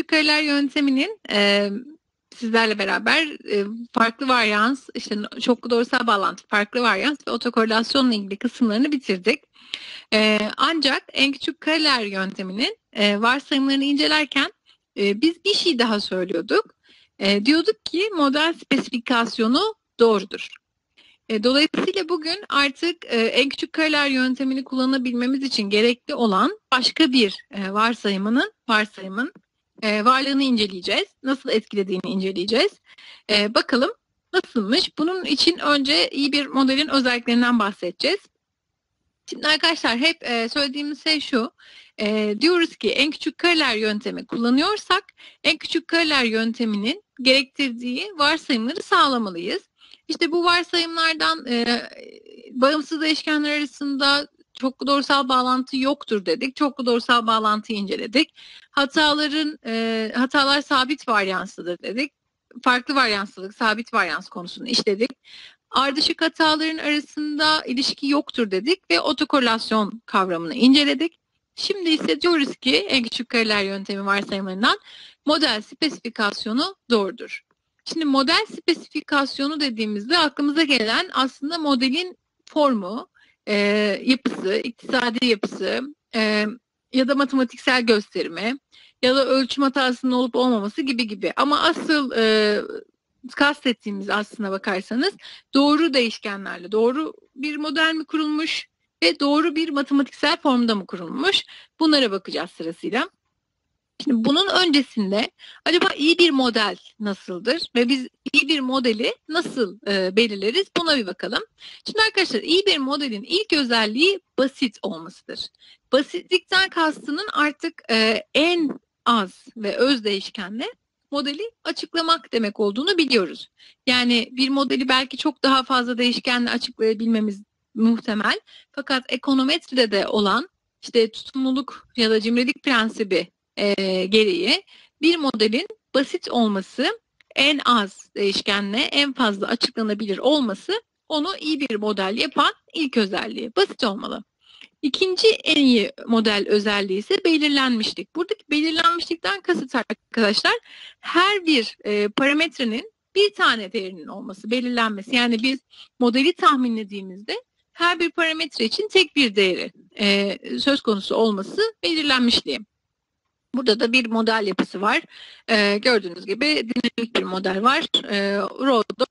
küçük kareler yönteminin sizlerle beraber farklı varyans, işte çoklu doğrusal bağlantı, farklı varyans ve otokorelasyonla ilgili kısımlarını bitirdik. Ancak en küçük kareler yönteminin varsayımlarını incelerken biz bir şey daha söylüyorduk. Diyorduk ki model spesifikasyonu doğrudur. Dolayısıyla bugün artık en küçük kareler yöntemini kullanabilmemiz için gerekli olan başka bir varsayımın varlığını inceleyeceğiz. Nasıl etkilediğini inceleyeceğiz. Bakalım nasılmış? Bunun için önce iyi bir modelin özelliklerinden bahsedeceğiz. Şimdi arkadaşlar hep söylediğimiz şey şu. Diyoruz ki en küçük kareler yöntemi kullanıyorsak en küçük kareler yönteminin gerektirdiği varsayımları sağlamalıyız. İşte bu varsayımlardan bağımsız değişkenler arasında çoklu doğrusal bağlantı yoktur dedik. Çoklu doğrusal bağlantıyı inceledik. Hatalar sabit varyanslıdır dedik. Farklı varyanslılık, sabit varyans konusunu işledik. Ardışık hataların arasında ilişki yoktur dedik ve otokorelasyon kavramını inceledik. Şimdi ise diyoruz ki en küçük kareler yöntemi varsayımlarından model spesifikasyonu doğrudur. Şimdi model spesifikasyonu dediğimizde aklımıza gelen aslında modelin formu, yapısı, iktisadi yapısı ya da matematiksel gösterimi ya da ölçüm hatasının olup olmaması gibi. Ama asıl kastettiğimiz aslına bakarsanız doğru değişkenlerle doğru bir model mi kurulmuş ve doğru bir matematiksel formda mı kurulmuş? Bunlara bakacağız sırasıyla. Şimdi bunun öncesinde acaba iyi bir model nasıldır ve biz iyi bir modeli nasıl belirleriz? Buna bir bakalım. Şimdi arkadaşlar iyi bir modelin ilk özelliği basit olmasıdır. Basitlikten kastının artık en az ve öz değişkenle modeli açıklamak demek olduğunu biliyoruz. Yani bir modeli belki çok daha fazla değişkenle açıklayabilmemiz muhtemel. Fakat ekonometride de olan işte tutumluluk ya da cimrilik prensibi gereği bir modelin basit olması, en az değişkenle en fazla açıklanabilir olması onu iyi bir model yapan ilk özelliği. Basit olmalı. İkinci en iyi model özelliği ise belirlenmişlik. Buradaki belirlenmişlikten kasıt arkadaşlar her bir parametrenin bir tane değerinin olması, belirlenmesi. Yani biz modeli tahminlediğimizde her bir parametre için tek bir değeri söz konusu olması belirlenmişliği. Burada da bir model yapısı var. Gördüğünüz gibi dinamik bir model var. Rhodes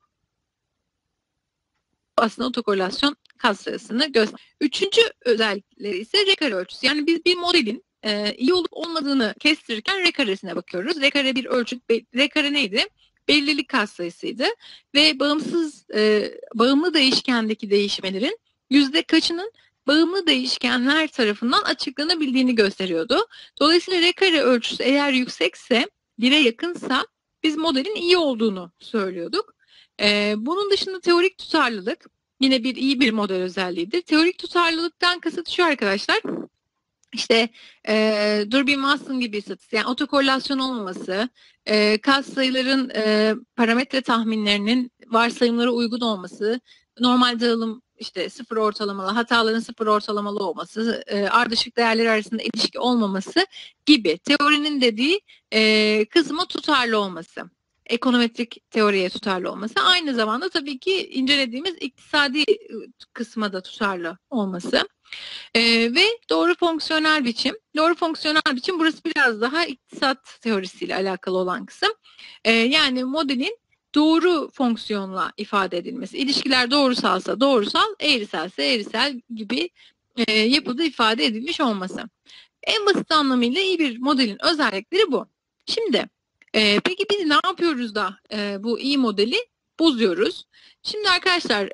aslında otokorelasyon katsayısını gösteriyor. Üçüncü özellikleri ise R kare ölçüsü. Yani biz bir modelin iyi olup olmadığını kestirirken R karesine bakıyoruz. R kare bir ölçüt. R kare neydi? Belirlilik katsayısıydı ve bağımlı değişkendeki değişmelerin yüzde kaçının bağımlı değişkenler tarafından açıklanabildiğini gösteriyordu. Dolayısıyla R kare ölçüsü eğer yüksekse, 1'e yakınsa biz modelin iyi olduğunu söylüyorduk. Bunun dışında teorik tutarlılık yine iyi bir model özelliğidir. Teorik tutarlılıktan kasıt şu arkadaşlar. İşte Durbin-Watson gibi istatistik, yani otokorelasyon olmaması, katsayıların parametre tahminlerinin varsayımlara uygun olması, normal dağılım işte sıfır ortalamalı, hataların sıfır ortalamalı olması, ardışık değerler arasında ilişki olmaması gibi teorinin dediği kısmı tutarlı olması. Ekonometrik teoriye tutarlı olması. Aynı zamanda tabii ki incelediğimiz iktisadi kısma da tutarlı olması. Ve doğru fonksiyonel biçim. Doğru fonksiyonel biçim burası biraz daha iktisat teorisiyle alakalı olan kısım. Yani modelin doğru fonksiyonla ifade edilmesi. İlişkiler doğrusalsa doğrusal, eğriselse eğrisel gibi yapıda ifade edilmiş olması. En basit anlamıyla iyi bir modelin özellikleri bu. Şimdi peki biz ne yapıyoruz da bu iyi modeli bozuyoruz? Şimdi arkadaşlar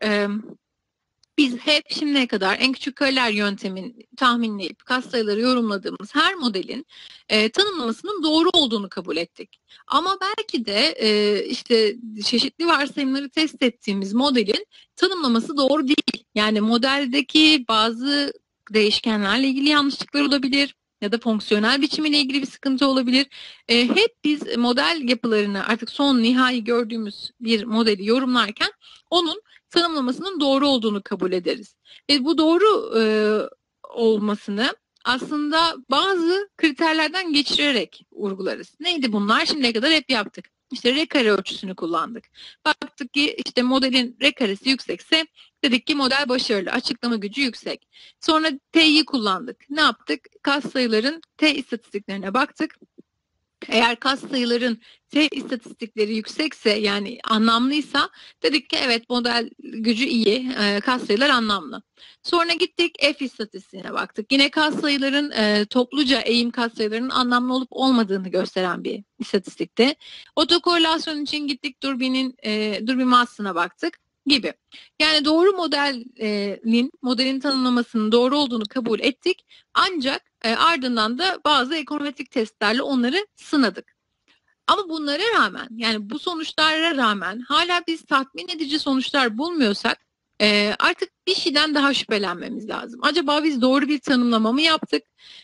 biz hep şimdiye kadar en küçük kareler yöntemin tahminleyip katsayıları yorumladığımız her modelin tanımlamasının doğru olduğunu kabul ettik. Ama belki de işte çeşitli varsayımları test ettiğimiz modelin tanımlaması doğru değil. Yani modeldeki bazı değişkenlerle ilgili yanlışlıklar olabilir ya da fonksiyonel biçimiyle ilgili bir sıkıntı olabilir. Hep biz model yapılarını artık son nihai gördüğümüz bir modeli yorumlarken onun tanımlamasının doğru olduğunu kabul ederiz. Ve bu doğru olmasını aslında bazı kriterlerden geçirerek vurgularız. Neydi bunlar? Şimdiye kadar hep yaptık. İşte R kare ölçüsünü kullandık. Baktık ki işte modelin R karesi yüksekse dedik ki model başarılı, açıklama gücü yüksek. Sonra T'yi kullandık. Ne yaptık? Katsayıların T istatistiklerine baktık. Eğer katsayıların T istatistikleri yüksekse, yani anlamlıysa, dedik ki evet, model gücü iyi, katsayılar anlamlı. Sonra gittik F istatistiğine baktık. Yine katsayıların topluca eğim katsayılarının anlamlı olup olmadığını gösteren bir istatistikti. Otokorelasyon için gittik Durbin Watson'a baktık gibi. Yani doğru modelin tanımlamasının doğru olduğunu kabul ettik. Ancak ardından da bazı ekonometrik testlerle onları sınadık. Ama bunlara rağmen, yani bu sonuçlara rağmen hala biz tatmin edici sonuçlar bulmuyorsak artık bir şeyden daha şüphelenmemiz lazım. Acaba biz doğru bir tanımlama mı yaptık?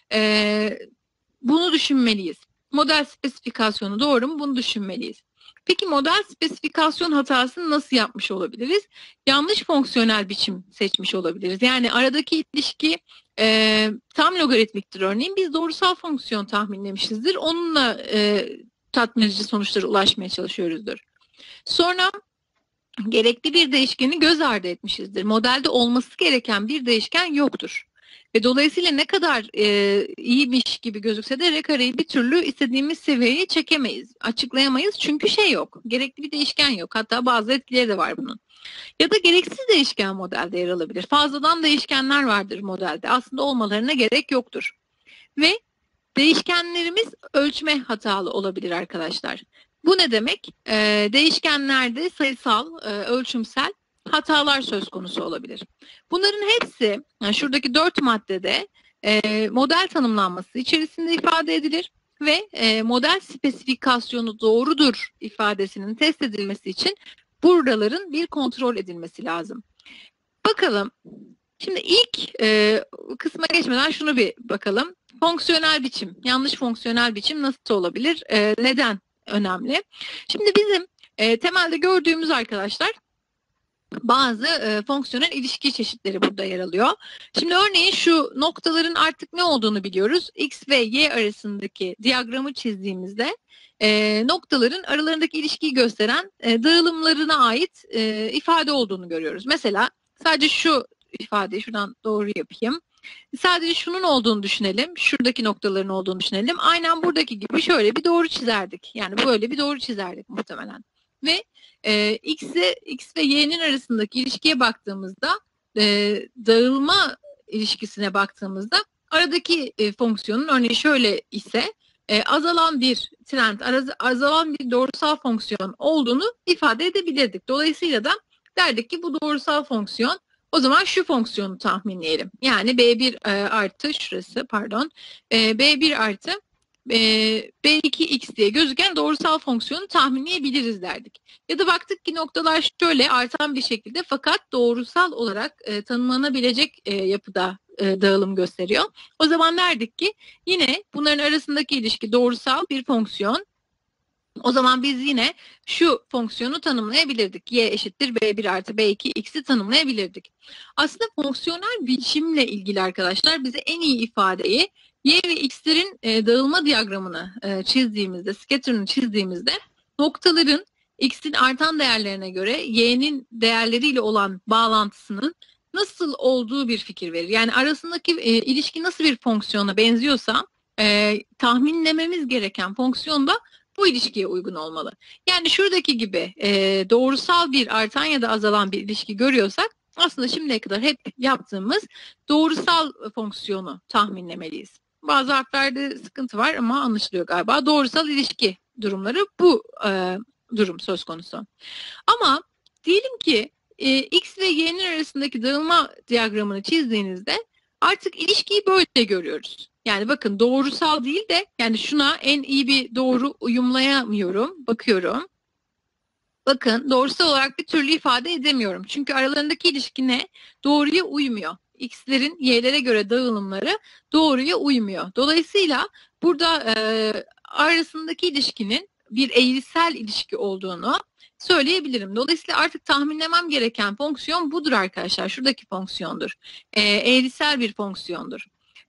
Bunu düşünmeliyiz. Model spesifikasyonu doğru mu? Bunu düşünmeliyiz. Peki model spesifikasyon hatasını nasıl yapmış olabiliriz? Yanlış fonksiyonel biçim seçmiş olabiliriz. Yani aradaki ilişki tam logaritmiktir örneğin. Biz doğrusal fonksiyon tahminlemişizdir. Onunla tatmin edici sonuçlara ulaşmaya çalışıyoruzdur. Sonra gerekli bir değişkeni göz ardı etmişizdir. Modelde olması gereken bir değişken yoktur. Ve dolayısıyla ne kadar iyiymiş gibi gözükse de R kareyi bir türlü istediğimiz seviyeye çekemeyiz, açıklayamayız. Çünkü şey yok, gerekli bir değişken yok. Hatta bazı etkileri de var bunun. Ya da gereksiz değişken modelde yer alabilir. Fazladan değişkenler vardır modelde. Aslında olmalarına gerek yoktur. Ve değişkenlerimiz ölçme hatalı olabilir arkadaşlar. Bu ne demek? Değişkenlerde sayısal, ölçümsel hatalar söz konusu olabilir. Bunların hepsi yani şuradaki 4 maddede model tanımlanması içerisinde ifade edilir ve model spesifikasyonu doğrudur ifadesinin test edilmesi için buraların bir kontrol edilmesi lazım. Bakalım. Şimdi ilk kısma geçmeden şunu bir bakalım. Fonksiyonel biçim, yanlış fonksiyonel biçim nasıl olabilir? Neden önemli? Şimdi bizim temelde gördüğümüz arkadaşlar bazı fonksiyonel ilişki çeşitleri burada yer alıyor. Şimdi örneğin şu noktaların artık ne olduğunu biliyoruz. X ve Y arasındaki diyagramı çizdiğimizde noktaların aralarındaki ilişkiyi gösteren dağılımlarına ait ifade olduğunu görüyoruz. Mesela sadece şu ifadeyi şuradan doğru yapayım. Sadece şunun olduğunu düşünelim. Şuradaki noktaların olduğunu düşünelim. Aynen buradaki gibi şöyle bir doğru çizerdik. Yani böyle bir doğru çizerdik muhtemelen. Ve X ve Y'nin arasındaki ilişkiye baktığımızda, dağılma ilişkisine baktığımızda aradaki fonksiyonun örneğin şöyle ise azalan bir trend, azalan bir doğrusal fonksiyon olduğunu ifade edebilirdik. Dolayısıyla da derdik ki bu doğrusal fonksiyon, o zaman şu fonksiyonu tahminleyelim. Yani B1 artı şurası pardon B1 artı B2x diye gözüken doğrusal fonksiyonu tahminleyebiliriz derdik. Ya da baktık ki noktalar şöyle artan bir şekilde fakat doğrusal olarak tanımlanabilecek yapıda dağılım gösteriyor. O zaman derdik ki yine bunların arasındaki ilişki doğrusal bir fonksiyon. O zaman biz yine şu fonksiyonu tanımlayabilirdik. Y eşittir B1 artı B2 x'i tanımlayabilirdik. Aslında fonksiyonel biçimle ilgili arkadaşlar bize en iyi ifadeyi Y ve X'lerin dağılma diyagramını çizdiğimizde, scatter'ını çizdiğimizde noktaların X'in artan değerlerine göre Y'nin değerleriyle olan bağlantısının nasıl olduğu bir fikir verir. Yani arasındaki ilişki nasıl bir fonksiyona benziyorsa tahminlememiz gereken fonksiyon da bu ilişkiye uygun olmalı. Yani şuradaki gibi doğrusal bir artan ya da azalan bir ilişki görüyorsak aslında şimdiye kadar hep yaptığımız doğrusal fonksiyonu tahminlemeliyiz. Bazı harflerde sıkıntı var ama anlaşılıyor galiba. Doğrusal ilişki durumları bu durum söz konusu. Ama diyelim ki X ve Y'nin arasındaki dağılma diyagramını çizdiğinizde artık ilişkiyi böyle görüyoruz. Yani bakın doğrusal değil de yani şuna en iyi bir doğru uyumlayamıyorum. Bakıyorum. Bakın doğrusal olarak bir türlü ifade edemiyorum. Çünkü aralarındaki ilişki ne? Doğruya uymuyor. X'lerin Y'lere göre dağılımları doğruya uymuyor. Dolayısıyla burada arasındaki ilişkinin bir eğrisel ilişki olduğunu söyleyebilirim. Dolayısıyla artık tahminlemem gereken fonksiyon budur arkadaşlar. Şuradaki fonksiyondur. Eğrisel bir fonksiyondur.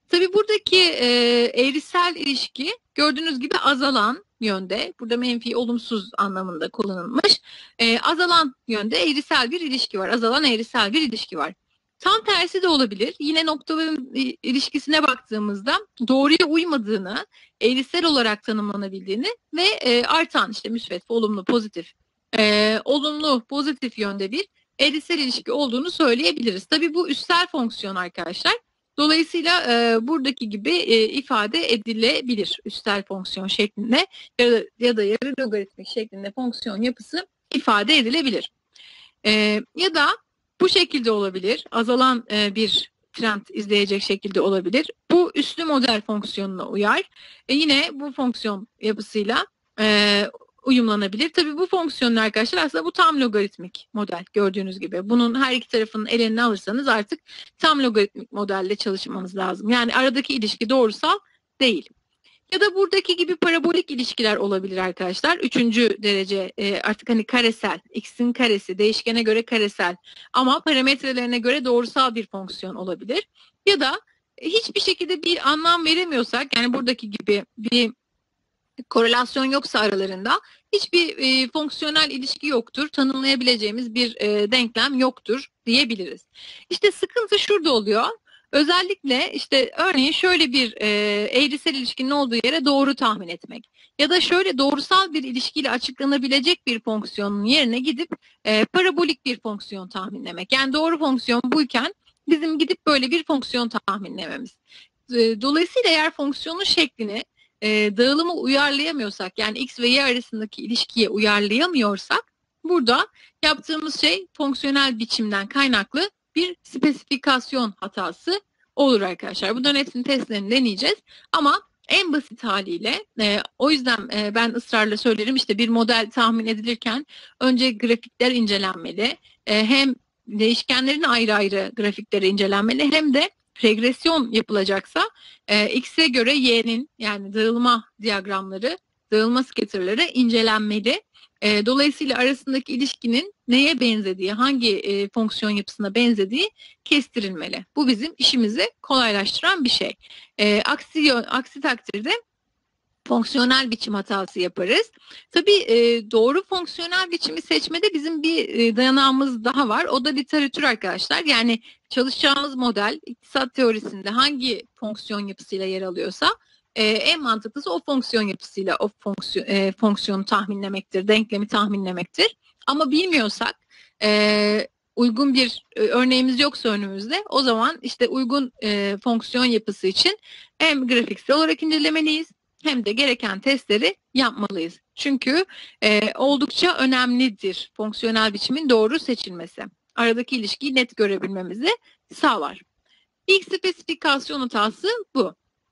Tabii buradaki eğrisel ilişki gördüğünüz gibi azalan yönde. Burada menfi, olumsuz anlamında kullanılmış. Azalan yönde eğrisel bir ilişki var. Azalan eğrisel bir ilişki var. Tam tersi de olabilir. Yine nokta ve ilişkisine baktığımızda doğruya uymadığını, eğrisel olarak tanımlanabildiğini ve artan işte müsbet, olumlu, pozitif, olumlu, pozitif yönde bir eğrisel ilişki olduğunu söyleyebiliriz. Tabii bu üstel fonksiyon arkadaşlar. Dolayısıyla buradaki gibi ifade edilebilir üstel fonksiyon şeklinde ya da yarı logaritmik şeklinde fonksiyon yapısı ifade edilebilir. Ya da bu şekilde olabilir. Azalan bir trend izleyecek şekilde olabilir. Bu üslü model fonksiyonuna uyar. Yine bu fonksiyon yapısıyla uyumlanabilir. Tabii bu fonksiyonlar arkadaşlar aslında bu tam logaritmik model gördüğünüz gibi. Bunun her iki tarafının eline alırsanız artık tam logaritmik modelle çalışmanız lazım. Yani aradaki ilişki doğrusal değil. Ya da buradaki gibi parabolik ilişkiler olabilir arkadaşlar. Üçüncü derece artık hani karesel, x'in karesi, değişkene göre karesel ama parametrelerine göre doğrusal bir fonksiyon olabilir. Ya da hiçbir şekilde bir anlam veremiyorsak, yani buradaki gibi bir korelasyon yoksa aralarında hiçbir fonksiyonel ilişki yoktur, tanımlayabileceğimiz bir denklem yoktur diyebiliriz. İşte sıkıntı şurada oluyor. Özellikle işte örneğin şöyle bir eğrisel ilişkinin olduğu yere doğru tahmin etmek ya da şöyle doğrusal bir ilişkiyle açıklanabilecek bir fonksiyonun yerine gidip parabolik bir fonksiyon tahminlemek. Yani doğru fonksiyon buyken bizim gidip böyle bir fonksiyon tahminlememiz. Dolayısıyla eğer fonksiyonun şeklini dağılımı uyarlayamıyorsak, yani x ve y arasındaki ilişkiye uyarlayamıyorsak, burada yaptığımız şey fonksiyonel biçimden kaynaklı bir spesifikasyon hatası olur arkadaşlar. Bunların hepsini testlerini deneyeceğiz ama en basit haliyle o yüzden ben ısrarla söylerim, işte bir model tahmin edilirken önce grafikler incelenmeli. Hem değişkenlerin ayrı ayrı grafikleri incelenmeli hem de regresyon yapılacaksa x'e göre y'nin, yani dağılma diyagramları, dağılma scatter'ları incelenmeli. Dolayısıyla arasındaki ilişkinin neye benzediği, hangi fonksiyon yapısına benzediği kestirilmeli. Bu bizim işimizi kolaylaştıran bir şey. Aksi takdirde fonksiyonel biçim hatası yaparız. Tabii doğru fonksiyonel biçimi seçmede bizim bir dayanağımız daha var. O da literatür arkadaşlar. Yani çalışacağımız model iktisat teorisinde hangi fonksiyon yapısıyla yer alıyorsa en mantıklısı o fonksiyon yapısıyla o fonksiyonu tahminlemektir, denklemi tahminlemektir. Ama bilmiyorsak, uygun bir örneğimiz yoksa önümüzde, o zaman işte uygun fonksiyon yapısı için hem grafiksel olarak incelemeliyiz hem de gereken testleri yapmalıyız. Çünkü oldukça önemlidir fonksiyonel biçimin doğru seçilmesi. Aradaki ilişkiyi net görebilmemizi sağlar. İlk spesifikasyon hatası bu.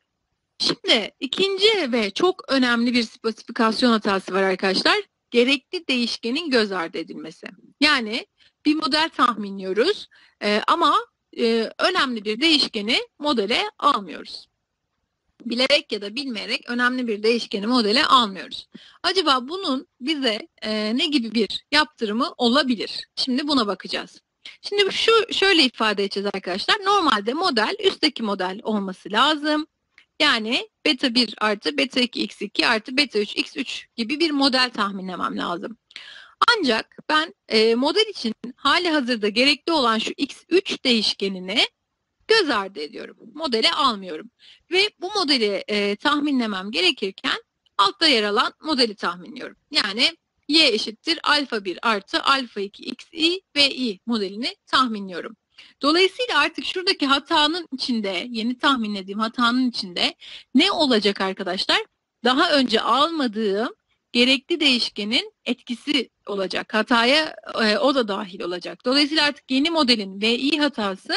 Şimdi ikinci ve çok önemli bir spesifikasyon hatası var arkadaşlar. Gerekli değişkenin göz ardı edilmesi. Yani bir model tahminliyoruz ama önemli bir değişkeni modele almıyoruz. Bilerek ya da bilmeyerek önemli bir değişkeni modele almıyoruz. Acaba bunun bize ne gibi bir yaptırımı olabilir? Şimdi buna bakacağız. Şimdi şöyle ifade edeceğiz arkadaşlar. Normalde model üstteki model olması lazım. Yani beta 1 artı beta 2 x2 artı beta 3 x3 gibi bir model tahminlemem lazım. Ancak ben model için hali hazırda gerekli olan şu x3 değişkenini göz ardı ediyorum. Modele almıyorum. Ve bu modeli tahminlemem gerekirken altta yer alan modeli tahminliyorum. Yani y eşittir alfa 1 artı alfa 2 xi ve i modelini tahminliyorum. Dolayısıyla artık şuradaki hatanın içinde, yeni tahminlediğim hatanın içinde ne olacak arkadaşlar? Daha önce almadığım gerekli değişkenin etkisi olacak. Hataya o da dahil olacak. Dolayısıyla artık yeni modelin VI hatası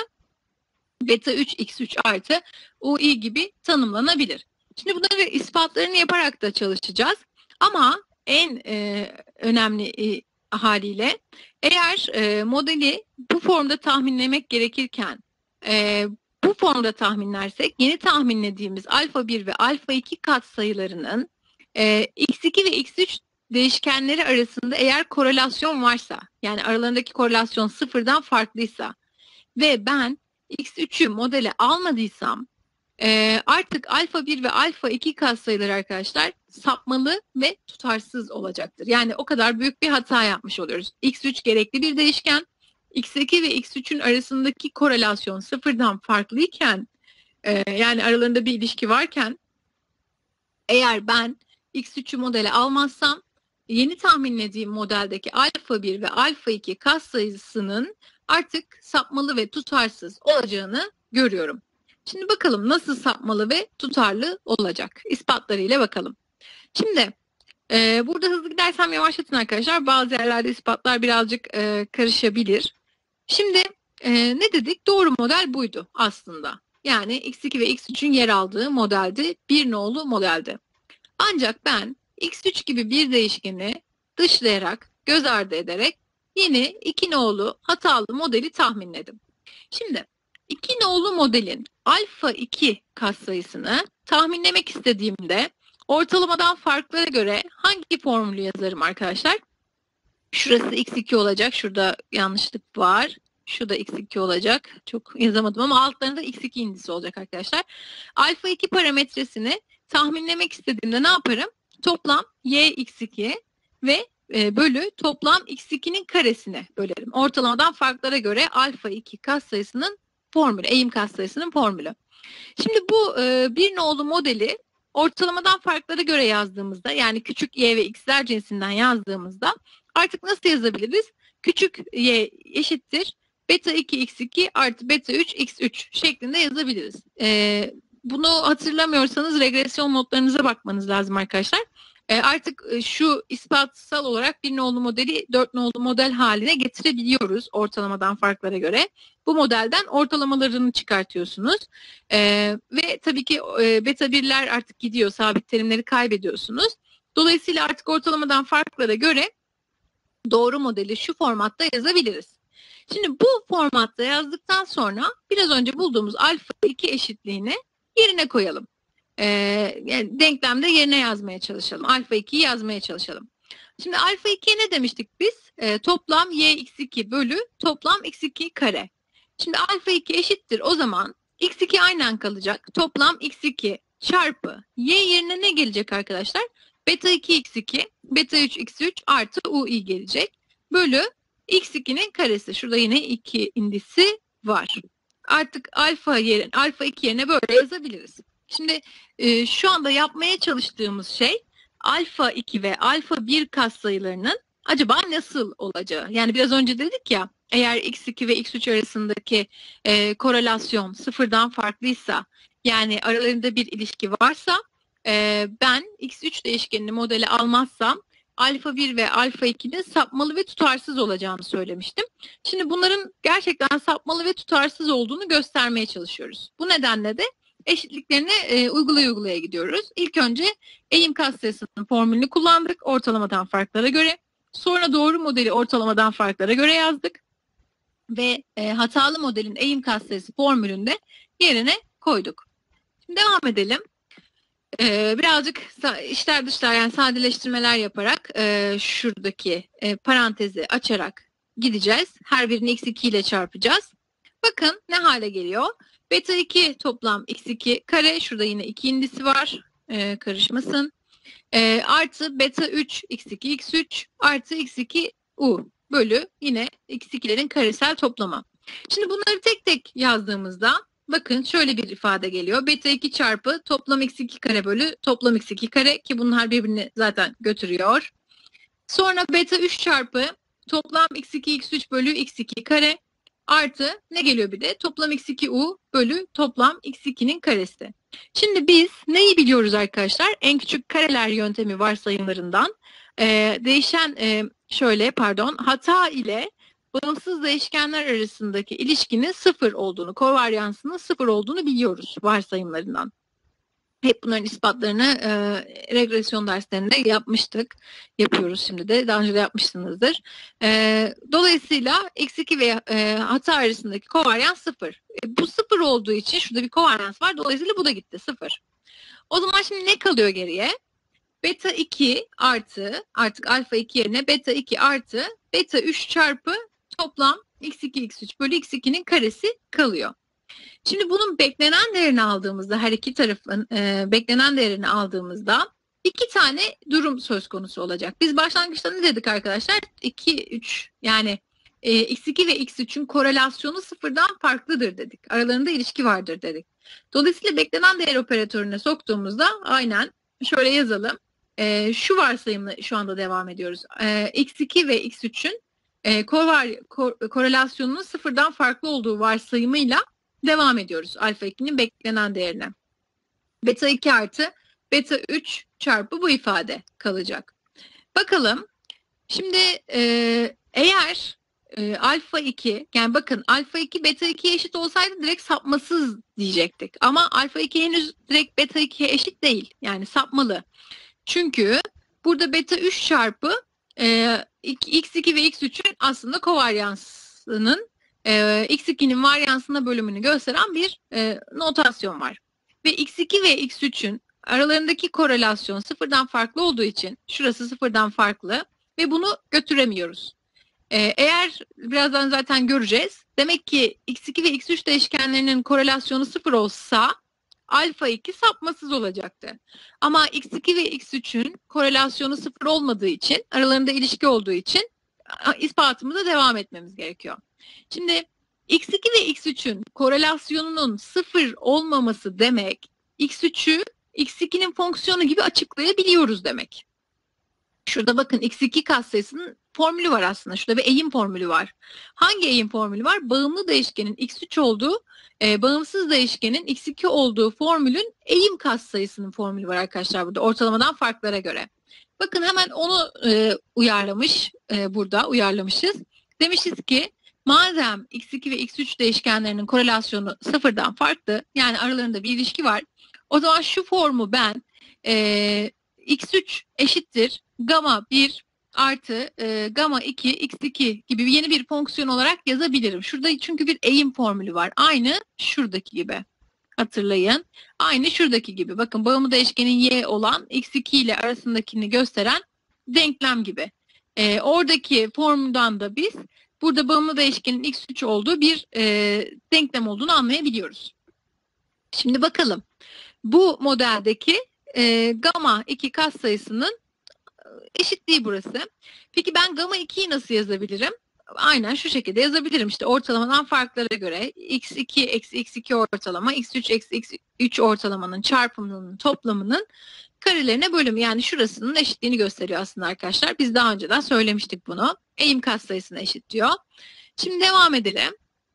beta 3 x3 artı ui gibi tanımlanabilir. Şimdi bunları ispatlarını yaparak da çalışacağız. Ama en önemli haliyle eğer modeli bu formda tahminlemek gerekirken bu formda tahminlersek yeni tahminlediğimiz alfa 1 ve alfa 2 katsayılarının x2 ve x3 değişkenleri arasında eğer korelasyon varsa, yani aralarındaki korelasyon sıfırdan farklıysa ve ben x3'ü modele almadıysam Artık alfa 1 ve alfa 2 katsayıları arkadaşlar sapmalı ve tutarsız olacaktır. Yani o kadar büyük bir hata yapmış oluyoruz. X3 gerekli bir değişken. X2 ve X3'ün arasındaki korelasyon sıfırdan farklıyken, yani aralarında bir ilişki varken, eğer ben X3'ü modele almazsam yeni tahminlediğim modeldeki alfa 1 ve alfa 2 katsayısının artık sapmalı ve tutarsız olacağını görüyorum. Şimdi bakalım nasıl sapmalı ve tutarlı olacak? İspatlarıyla bakalım. Şimdi burada hızlı gidersem yavaşlatın arkadaşlar. Bazı yerlerde ispatlar birazcık karışabilir. Şimdi ne dedik? Doğru model buydu aslında. Yani X2 ve X3'ün yer aldığı modeldi. Bir nolu modeldi. Ancak ben X3 gibi bir değişkeni dışlayarak, göz ardı ederek yeni 2 nolu hatalı modeli tahminledim. Şimdi 2 nolu modelin alfa 2 katsayısını tahminlemek istediğimde ortalamadan farklara göre hangi formülü yazarım arkadaşlar? Şurası x2 olacak. Şurada yanlışlık var. Şurada x2 olacak. Çok yazamadım ama altlarında x2 indisi olacak arkadaşlar. Alfa 2 parametresini tahminlemek istediğimde ne yaparım? Toplam y x2 ve bölü toplam x2'nin karesine bölerim. Ortalamadan farklara göre alfa 2 katsayısının formülü, eğim katsayısının formülü. Şimdi bu bir nolu modeli ortalamadan farklara göre yazdığımızda, yani küçük y ve x'ler cinsinden yazdığımızda artık nasıl yazabiliriz? Küçük y eşittir beta 2 x2 artı beta 3 x3 şeklinde yazabiliriz. Bunu hatırlamıyorsanız regresyon notlarınıza bakmanız lazım arkadaşlar. Artık şu ispatsal olarak bir nolu modeli 4 nolu model haline getirebiliyoruz ortalamadan farklara göre. Bu modelden ortalamalarını çıkartıyorsunuz. Ve tabii ki beta 1'ler artık gidiyor, sabit terimleri kaybediyorsunuz. Dolayısıyla artık ortalamadan farklara göre doğru modeli şu formatta yazabiliriz. Şimdi bu formatta yazdıktan sonra biraz önce bulduğumuz alfa 2 eşitliğini yerine koyalım. Yani denklemde yerine yazmaya çalışalım. Alfa 2'yi yazmaya çalışalım. Şimdi alfa 2'ye ne demiştik biz? Toplam y x2 bölü toplam x2 kare. Şimdi alfa 2 eşittir. O zaman x2 aynen kalacak. Toplam x2 çarpı y yerine ne gelecek arkadaşlar? Beta 2 x2, beta 3 x3 artı ui gelecek. Bölü x2'nin karesi. Şurada yine 2 indisi var. Artık alfa 2 yerine böyle yazabiliriz. Şimdi şu anda yapmaya çalıştığımız şey alfa 2 ve alfa 1 katsayılarının acaba nasıl olacağı. Yani biraz önce dedik ya, eğer x2 ve x3 arasındaki korelasyon sıfırdan farklıysa, yani aralarında bir ilişki varsa, ben x3 değişkenini modele almazsam alfa 1 ve alfa 2'nin sapmalı ve tutarsız olacağını söylemiştim. Şimdi bunların gerçekten sapmalı ve tutarsız olduğunu göstermeye çalışıyoruz. Bu nedenle de eşitliklerini uygulaya gidiyoruz. İlk önce eğim katsayısının formülünü kullandık ortalamadan farklara göre. Sonra doğru modeli ortalamadan farklara göre yazdık. Ve hatalı modelin eğim katsayısı formülünde yerine koyduk. Şimdi devam edelim. Birazcık içler dışlar, yani sadeleştirmeler yaparak şuradaki parantezi açarak gideceğiz. Her birini x2 ile çarpacağız. Bakın ne hale geliyor. Beta 2 toplam x2 kare. Şurada yine 2 indisi var. Karışmasın. Artı beta 3 x2 x3 artı x2 u bölü yine x2'lerin karesel toplamı. Şimdi bunları tek tek yazdığımızda bakın şöyle bir ifade geliyor. Beta 2 çarpı toplam x2 kare bölü toplam x2 kare, ki bunlar birbirini zaten götürüyor. Sonra beta 3 çarpı toplam x2 x3 bölü x2 kare artı ne geliyor bir de? Toplam x2u bölü toplam x2'nin karesi. Şimdi biz neyi biliyoruz arkadaşlar? En küçük kareler yöntemi varsayımlarından hata ile bağımsız değişkenler arasındaki ilişkinin sıfır olduğunu, kovaryansının sıfır olduğunu biliyoruz varsayımlarından. Hep bunların ispatlarını regresyon derslerinde yapmıştık. Yapıyoruz şimdi de. Daha önce de yapmışsınızdır. Dolayısıyla x2 ve hata arasındaki kovaryans sıfır. Bu sıfır olduğu için şurada bir kovaryans var. Dolayısıyla bu da gitti. Sıfır. O zaman şimdi ne kalıyor geriye? Beta 2 artı, artık alfa 2 yerine beta 2 artı beta 3 çarpı toplam x2 x3 bölü x2'nin karesi kalıyor. Şimdi bunun beklenen değerini aldığımızda, her iki tarafın beklenen değerini aldığımızda iki tane durum söz konusu olacak. Biz başlangıçta ne dedik arkadaşlar? 2, 3 yani x2 ve x3'ün korelasyonu sıfırdan farklıdır dedik. Aralarında ilişki vardır dedik. Dolayısıyla beklenen değer operatörüne soktuğumuzda aynen şöyle yazalım. Şu varsayımla şu anda devam ediyoruz. X2 ve X3'ün korelasyonunun sıfırdan farklı olduğu varsayımıyla devam ediyoruz alfa 2'nin beklenen değerine. Beta 2 artı beta 3 çarpı bu ifade kalacak. Bakalım. Şimdi eğer alfa 2 yani bakın alfa 2 beta 2'ye eşit olsaydı direkt sapmasız diyecektik. Ama alfa 2 henüz direkt beta 2'ye eşit değil. Yani sapmalı. Çünkü burada beta 3 çarpı x2 ve x3'ün aslında kovaryansının x2'nin varyansına bölümünü gösteren bir notasyon var. Ve x2 ve x3'ün aralarındaki korelasyon sıfırdan farklı olduğu için şurası sıfırdan farklı ve bunu götüremiyoruz. Eğer birazdan zaten göreceğiz. Demek ki x2 ve x3 değişkenlerinin korelasyonu sıfır olsa alfa 2 sapmasız olacaktı. Ama x2 ve x3'ün korelasyonu sıfır olmadığı için, aralarında ilişki olduğu için ispatımıza devam etmemiz gerekiyor. Şimdi x2 ve x3'ün korelasyonunun sıfır olmaması demek, x3'ü x2'nin fonksiyonu gibi açıklayabiliyoruz demek. Şurada bakın x2 katsayısının formülü var aslında. Şurada bir eğim formülü var. Hangi eğim formülü var? Bağımlı değişkenin x3 olduğu, bağımsız değişkenin x2 olduğu formülün eğim katsayısının formülü var arkadaşlar burada ortalamadan farklara göre. Bakın hemen onu burada uyarlamışız. Demişiz ki madem x2 ve x3 değişkenlerinin korelasyonu sıfırdan farklı, yani aralarında bir ilişki var. O zaman şu formu ben x3 eşittir gamma 1 artı gamma 2 x2 gibi yeni bir fonksiyon olarak yazabilirim. Şurada çünkü bir eğim formülü var. Aynı şuradaki gibi. Hatırlayın. Aynı şuradaki gibi. Bakın bağımlı değişkenin y olan x2 ile arasındakini gösteren denklem gibi. Oradaki formülden de biz burada bağımlı değişkenin x3 olduğu bir denklem olduğunu anlayabiliyoruz. Şimdi bakalım. Bu modeldeki gamma 2 katsayısının eşitliği burası. Peki ben gamma 2'yi nasıl yazabilirim? Aynen şu şekilde yazabilirim. İşte ortalamadan farklara göre x2 eksi x2 ortalama, x3 eksi x3 ortalamanın çarpımının toplamının karelerine bölümü. Yani şurasının eşitliğini gösteriyor aslında arkadaşlar. Biz daha önceden söylemiştik bunu. Eğim katsayısına eşit diyor. Şimdi devam edelim.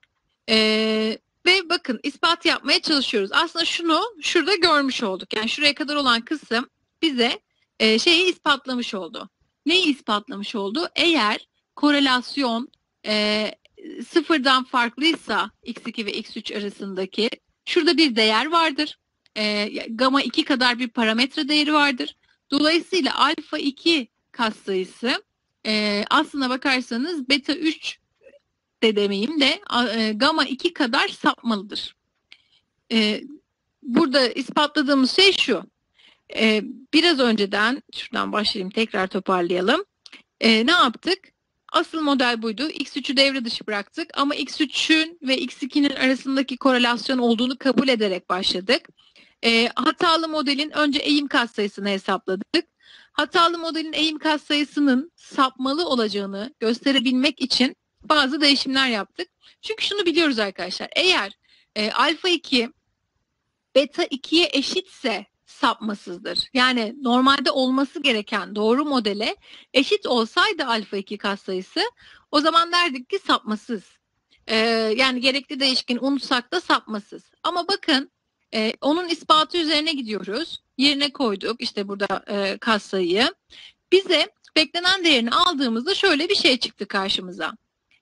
Ve bakın ispat yapmaya çalışıyoruz. Aslında şunu şurada görmüş olduk. Yani şuraya kadar olan kısım bize şeyi ispatlamış oldu. Neyi ispatlamış oldu? Eğer korelasyon sıfırdan farklıysa x2 ve x3 arasındaki şurada bir değer vardır. Gamma 2 kadar bir parametre değeri vardır. Dolayısıyla alfa 2 katsayısı aslına bakarsanız beta 3 de demeyeyim de gamma 2 kadar sapmalıdır. Burada ispatladığımız şey şu. Biraz önceden şuradan başlayayım tekrar toparlayalım. Ne yaptık? Asıl model buydu. X3'ü devre dışı bıraktık ama X3'ün ve X2'nin arasındaki korelasyon olduğunu kabul ederek başladık. Hatalı modelin önce eğim katsayısını hesapladık. Hatalı modelin eğim katsayısının sapmalı olacağını gösterebilmek için bazı değişimler yaptık. Çünkü şunu biliyoruz arkadaşlar. Eğer alfa 2 beta 2'ye eşitse sapmasızdır. Yani normalde olması gereken doğru modele eşit olsaydı alfa 2 katsayısı o zaman derdik ki sapmasız. Yani gerekli değişkeni unutsak da sapmasız. Ama bakın onun ispatı üzerine gidiyoruz. Yerine koyduk işte burada katsayıyı. Bize beklenen değerini aldığımızda şöyle bir şey çıktı karşımıza.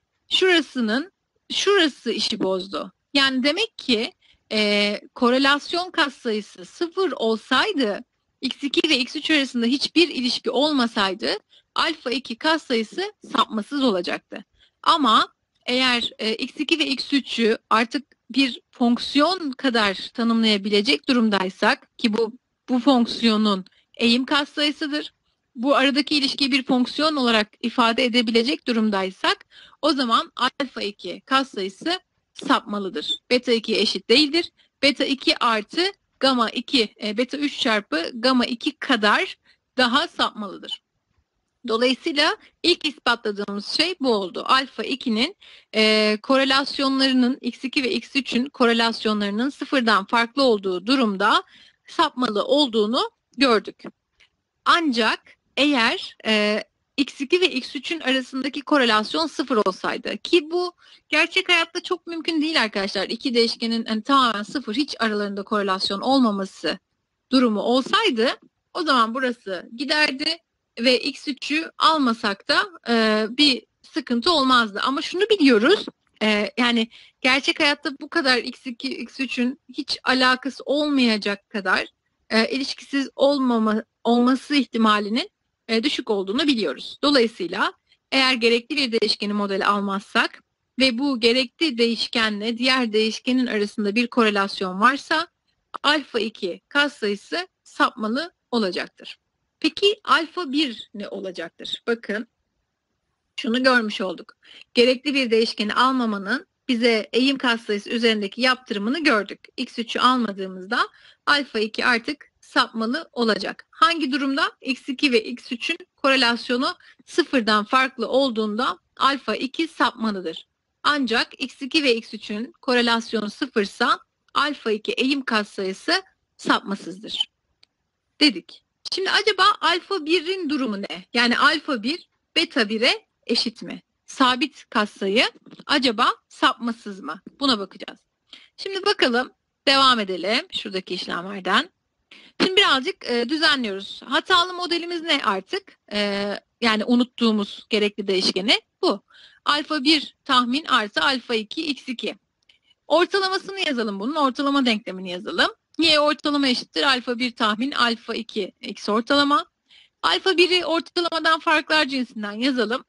Şurası işi bozdu. Yani demek ki korelasyon katsayısı sıfır olsaydı x2 ve x3 arasında hiçbir ilişki olmasaydı alfa 2 katsayısı sapmasız olacaktı. Ama eğer x2 ve x3'ü artık bir fonksiyon kadar tanımlayabilecek durumdaysak ki bu fonksiyonun eğim katsayısıdır. Bu aradaki ilişkiyi bir fonksiyon olarak ifade edebilecek durumdaysak o zaman alfa 2 katsayısı sapmalıdır. Beta 2 eşit değildir. Beta 2 artı gamma 2, beta 3 çarpı gamma 2 kadar daha sapmalıdır. Dolayısıyla ilk ispatladığımız şey bu oldu. Alfa 2'nin korelasyonlarının x2 ve x3'ün korelasyonlarının sıfırdan farklı olduğu durumda sapmalı olduğunu gördük. Ancak eğer x2 ve x3'ün arasındaki korelasyon sıfır olsaydı, ki bu gerçek hayatta çok mümkün değil arkadaşlar. İki değişkenin hani tamamen sıfır, hiç aralarında korelasyon olmaması durumu olsaydı o zaman burası giderdi ve x3'ü almasak da bir sıkıntı olmazdı. Ama şunu biliyoruz, yani gerçek hayatta bu kadar x2, x3'ün hiç alakası olmayacak kadar ilişkisiz olması ihtimalinin düşük olduğunu biliyoruz. Dolayısıyla eğer gerekli bir değişkeni modele almazsak ve bu gerekli değişkenle diğer değişkenin arasında bir korelasyon varsa alfa 2 katsayısı sapmalı olacaktır. Peki alfa 1 ne olacaktır? Bakın şunu görmüş olduk. Gerekli bir değişkeni almamanın bize eğim katsayısı üzerindeki yaptırımını gördük. x3'ü almadığımızda alfa 2 artık sapmalı olacak. Hangi durumda? x2 ve x3'ün korelasyonu sıfırdan farklı olduğunda alfa 2 sapmalıdır. Ancak x2 ve x3'ün korelasyonu sıfırsa alfa 2 eğim katsayısı sapmasızdır dedik. Şimdi acaba alfa 1'in durumu ne? Yani alfa 1 beta 1'e eşit mi? Sabit katsayı acaba sapmasız mı? Buna bakacağız. Şimdi bakalım, devam edelim şuradaki işlemlerden. Şimdi birazcık düzenliyoruz. Hatalı modelimiz ne artık? Yani unuttuğumuz gerekli değişkeni bu. Alfa 1 tahmin artı alfa 2 x2. Ortalamasını yazalım bunun. Ortalama denklemini yazalım. Y ortalama eşittir alfa 1 tahmin alfa 2 x ortalama. Alfa 1'i ortalamadan farklar cinsinden yazalım.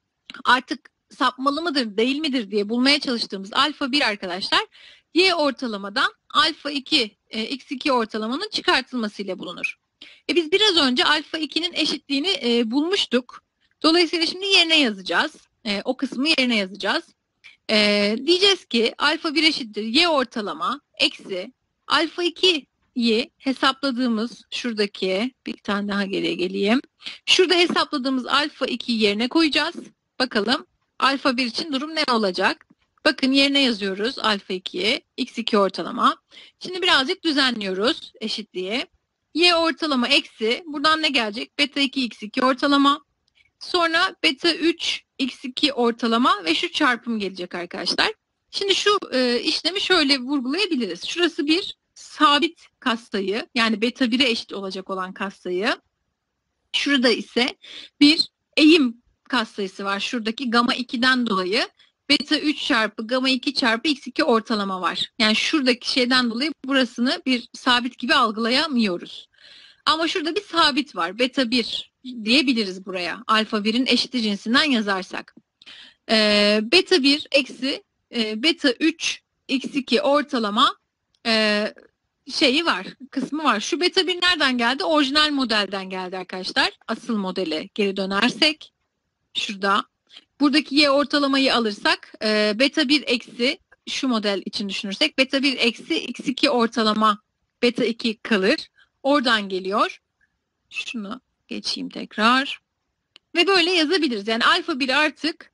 Artık sapmalı mıdır değil midir diye bulmaya çalıştığımız alfa 1 arkadaşlar y ortalamadan alfa 2 x2 ortalamanın çıkartılmasıyla bulunur. Biz biraz önce alfa 2'nin eşitliğini bulmuştuk. Dolayısıyla şimdi yerine yazacağız. O kısmı yerine yazacağız. Diyeceğiz ki alfa 1 eşittir y ortalama eksi alfa 2'yi hesapladığımız şuradaki, bir tane daha geriye geleyim. Şurada hesapladığımız alfa 2'yi yerine koyacağız. Bakalım alfa 1 için durum ne olacak? Bakın yerine yazıyoruz alfa 2'yi, x2 ortalama. Şimdi birazcık düzenliyoruz eşitliği. Y ortalama eksi, buradan ne gelecek? Beta 2 x2 ortalama. Sonra beta 3 x2 ortalama ve şu çarpım gelecek arkadaşlar. Şimdi şu işlemi şöyle vurgulayabiliriz. Şurası bir sabit katsayı, yani beta 1'e eşit olacak olan katsayı. Şurada ise bir eğim katsayısı var. Şuradaki gamma 2'den dolayı beta 3 çarpı gamma 2 çarpı x2 ortalama var. Yani şuradaki şeyden dolayı burasını bir sabit gibi algılayamıyoruz. Ama şurada bir sabit var. Beta 1 diyebiliriz buraya. Alfa 1'in eşiti cinsinden yazarsak. Beta 1 eksi beta 3 x2 ortalama şeyi var, kısmı var. Şu beta 1 nereden geldi? Orijinal modelden geldi arkadaşlar. Asıl modele geri dönersek şurada. Buradaki y ortalamayı alırsak beta 1 eksi, şu model için düşünürsek beta 1 eksi x2 ortalama beta 2 kalır. Oradan geliyor. Şunu geçeyim tekrar. Ve böyle yazabiliriz. Yani alfa 1 artık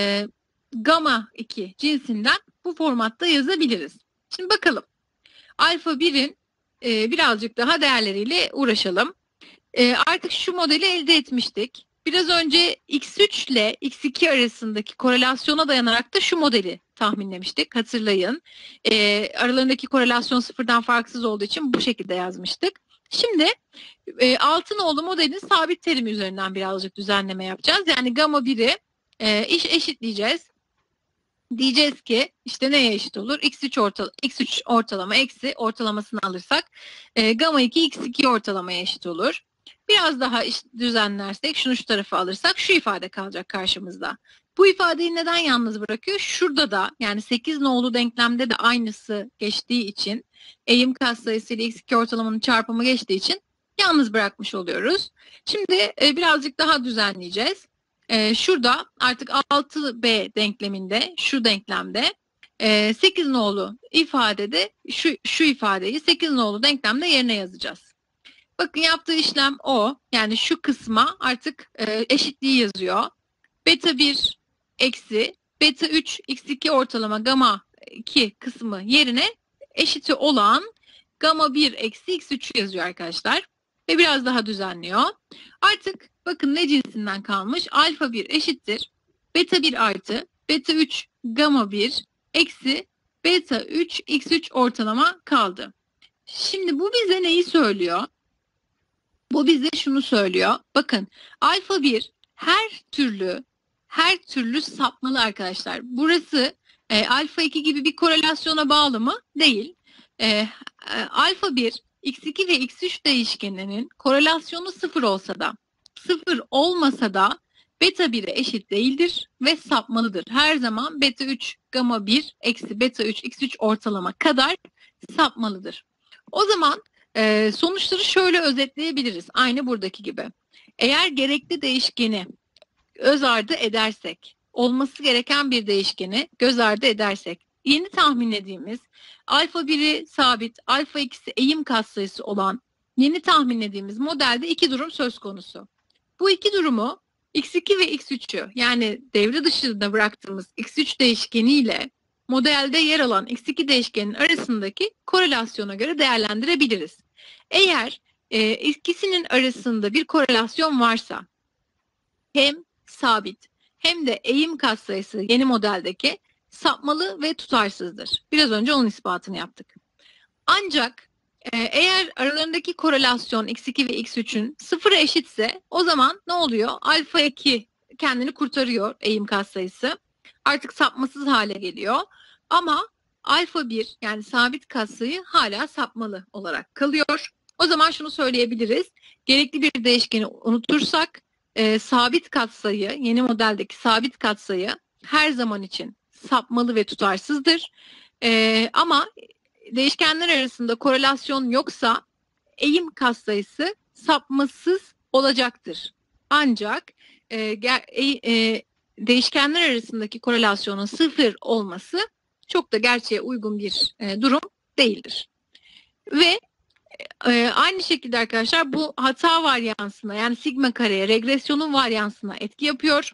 gamma 2 cinsinden bu formatta yazabiliriz. Şimdi bakalım. Alfa 1'in birazcık daha değerleriyle uğraşalım. Artık şu modeli elde etmiştik. Biraz önce x3 ile x2 arasındaki korelasyona dayanarak da şu modeli tahminlemiştik. Hatırlayın. Aralarındaki korelasyon sıfırdan farksız olduğu için bu şekilde yazmıştık. Şimdi Altınoğlu modelin sabit terimi üzerinden birazcık düzenleme yapacağız. Yani gamma 1'i eşitleyeceğiz. Diyeceğiz ki işte neye eşit olur? X3 ortalama eksi ortalamasını alırsak gamma 2 x2 ortalamaya eşit olur. Biraz daha düzenlersek, şunu şu tarafa alırsak şu ifade kalacak karşımızda. Bu ifadeyi neden yalnız bırakıyor? Şurada da, yani 8 nolu denklemde de aynısı geçtiği için, eğim katsayısı ile x2 ortalamanın çarpımı geçtiği için yalnız bırakmış oluyoruz. Şimdi birazcık daha düzenleyeceğiz. Şurada artık 6b denkleminde, şu denklemde 8 nolu ifadede şu ifadeyi 8 nolu denklemde yerine yazacağız. Bakın yaptığı işlem o. Yani şu kısma artık eşitliği yazıyor. Beta 1 eksi beta 3 x2 ortalama gamma 2 kısmı yerine eşiti olan gamma 1 eksi x3 yazıyor arkadaşlar. Ve biraz daha düzenliyor. Artık bakın ne cinsinden kalmış? Alfa 1 eşittir. Beta 1 artı beta 3 gamma 1 eksi beta 3 x3 ortalama kaldı. Şimdi bu bize neyi söylüyor? Bu bize şunu söylüyor. Bakın alfa 1 her türlü sapmalı arkadaşlar. Burası alfa 2 gibi bir korelasyona bağlı mı? Değil. Alfa 1 x2 ve x3 değişkeninin korelasyonu 0 olsa da 0 olmasa da beta 1'e eşit değildir ve sapmalıdır. Her zaman beta 3 gamma 1 eksi beta 3 x3 ortalama kadar sapmalıdır. O zaman sonuçları şöyle özetleyebiliriz. Aynı buradaki gibi. Eğer gerekli değişkeni göz ardı edersek, olması gereken bir değişkeni göz ardı edersek, yeni tahminlediğimiz alfa 1'i sabit, alfa 2'si eğim katsayısı olan yeni tahminlediğimiz modelde iki durum söz konusu. Bu iki durumu x2 ve x3'ü yani devre dışında bıraktığımız x3 değişkeniyle modelde yer alan x2 değişkenin arasındaki korelasyona göre değerlendirebiliriz. Eğer ikisinin arasında bir korelasyon varsa hem sabit hem de eğim katsayısı yeni modeldeki sapmalı ve tutarsızdır. Biraz önce onun ispatını yaptık. Ancak eğer aralarındaki korelasyon x2 ve x3'ün sıfıra eşitse o zaman ne oluyor? Alfa 2 kendini kurtarıyor eğim katsayısı. Artık sapmasız hale geliyor. Ama alfa 1 yani sabit katsayı hala sapmalı olarak kalıyor. O zaman şunu söyleyebiliriz. Gerekli bir değişkeni unutursak sabit katsayı, yeni modeldeki sabit katsayı her zaman için sapmalı ve tutarsızdır. Ama değişkenler arasında korelasyon yoksa eğim katsayısı sapmasız olacaktır. Ancak değişkenler arasındaki korelasyonun sıfır olması çok da gerçeğe uygun bir durum değildir. Ve aynı şekilde arkadaşlar bu hata varyansına yani sigma kareye regresyonun varyansına etki yapıyor.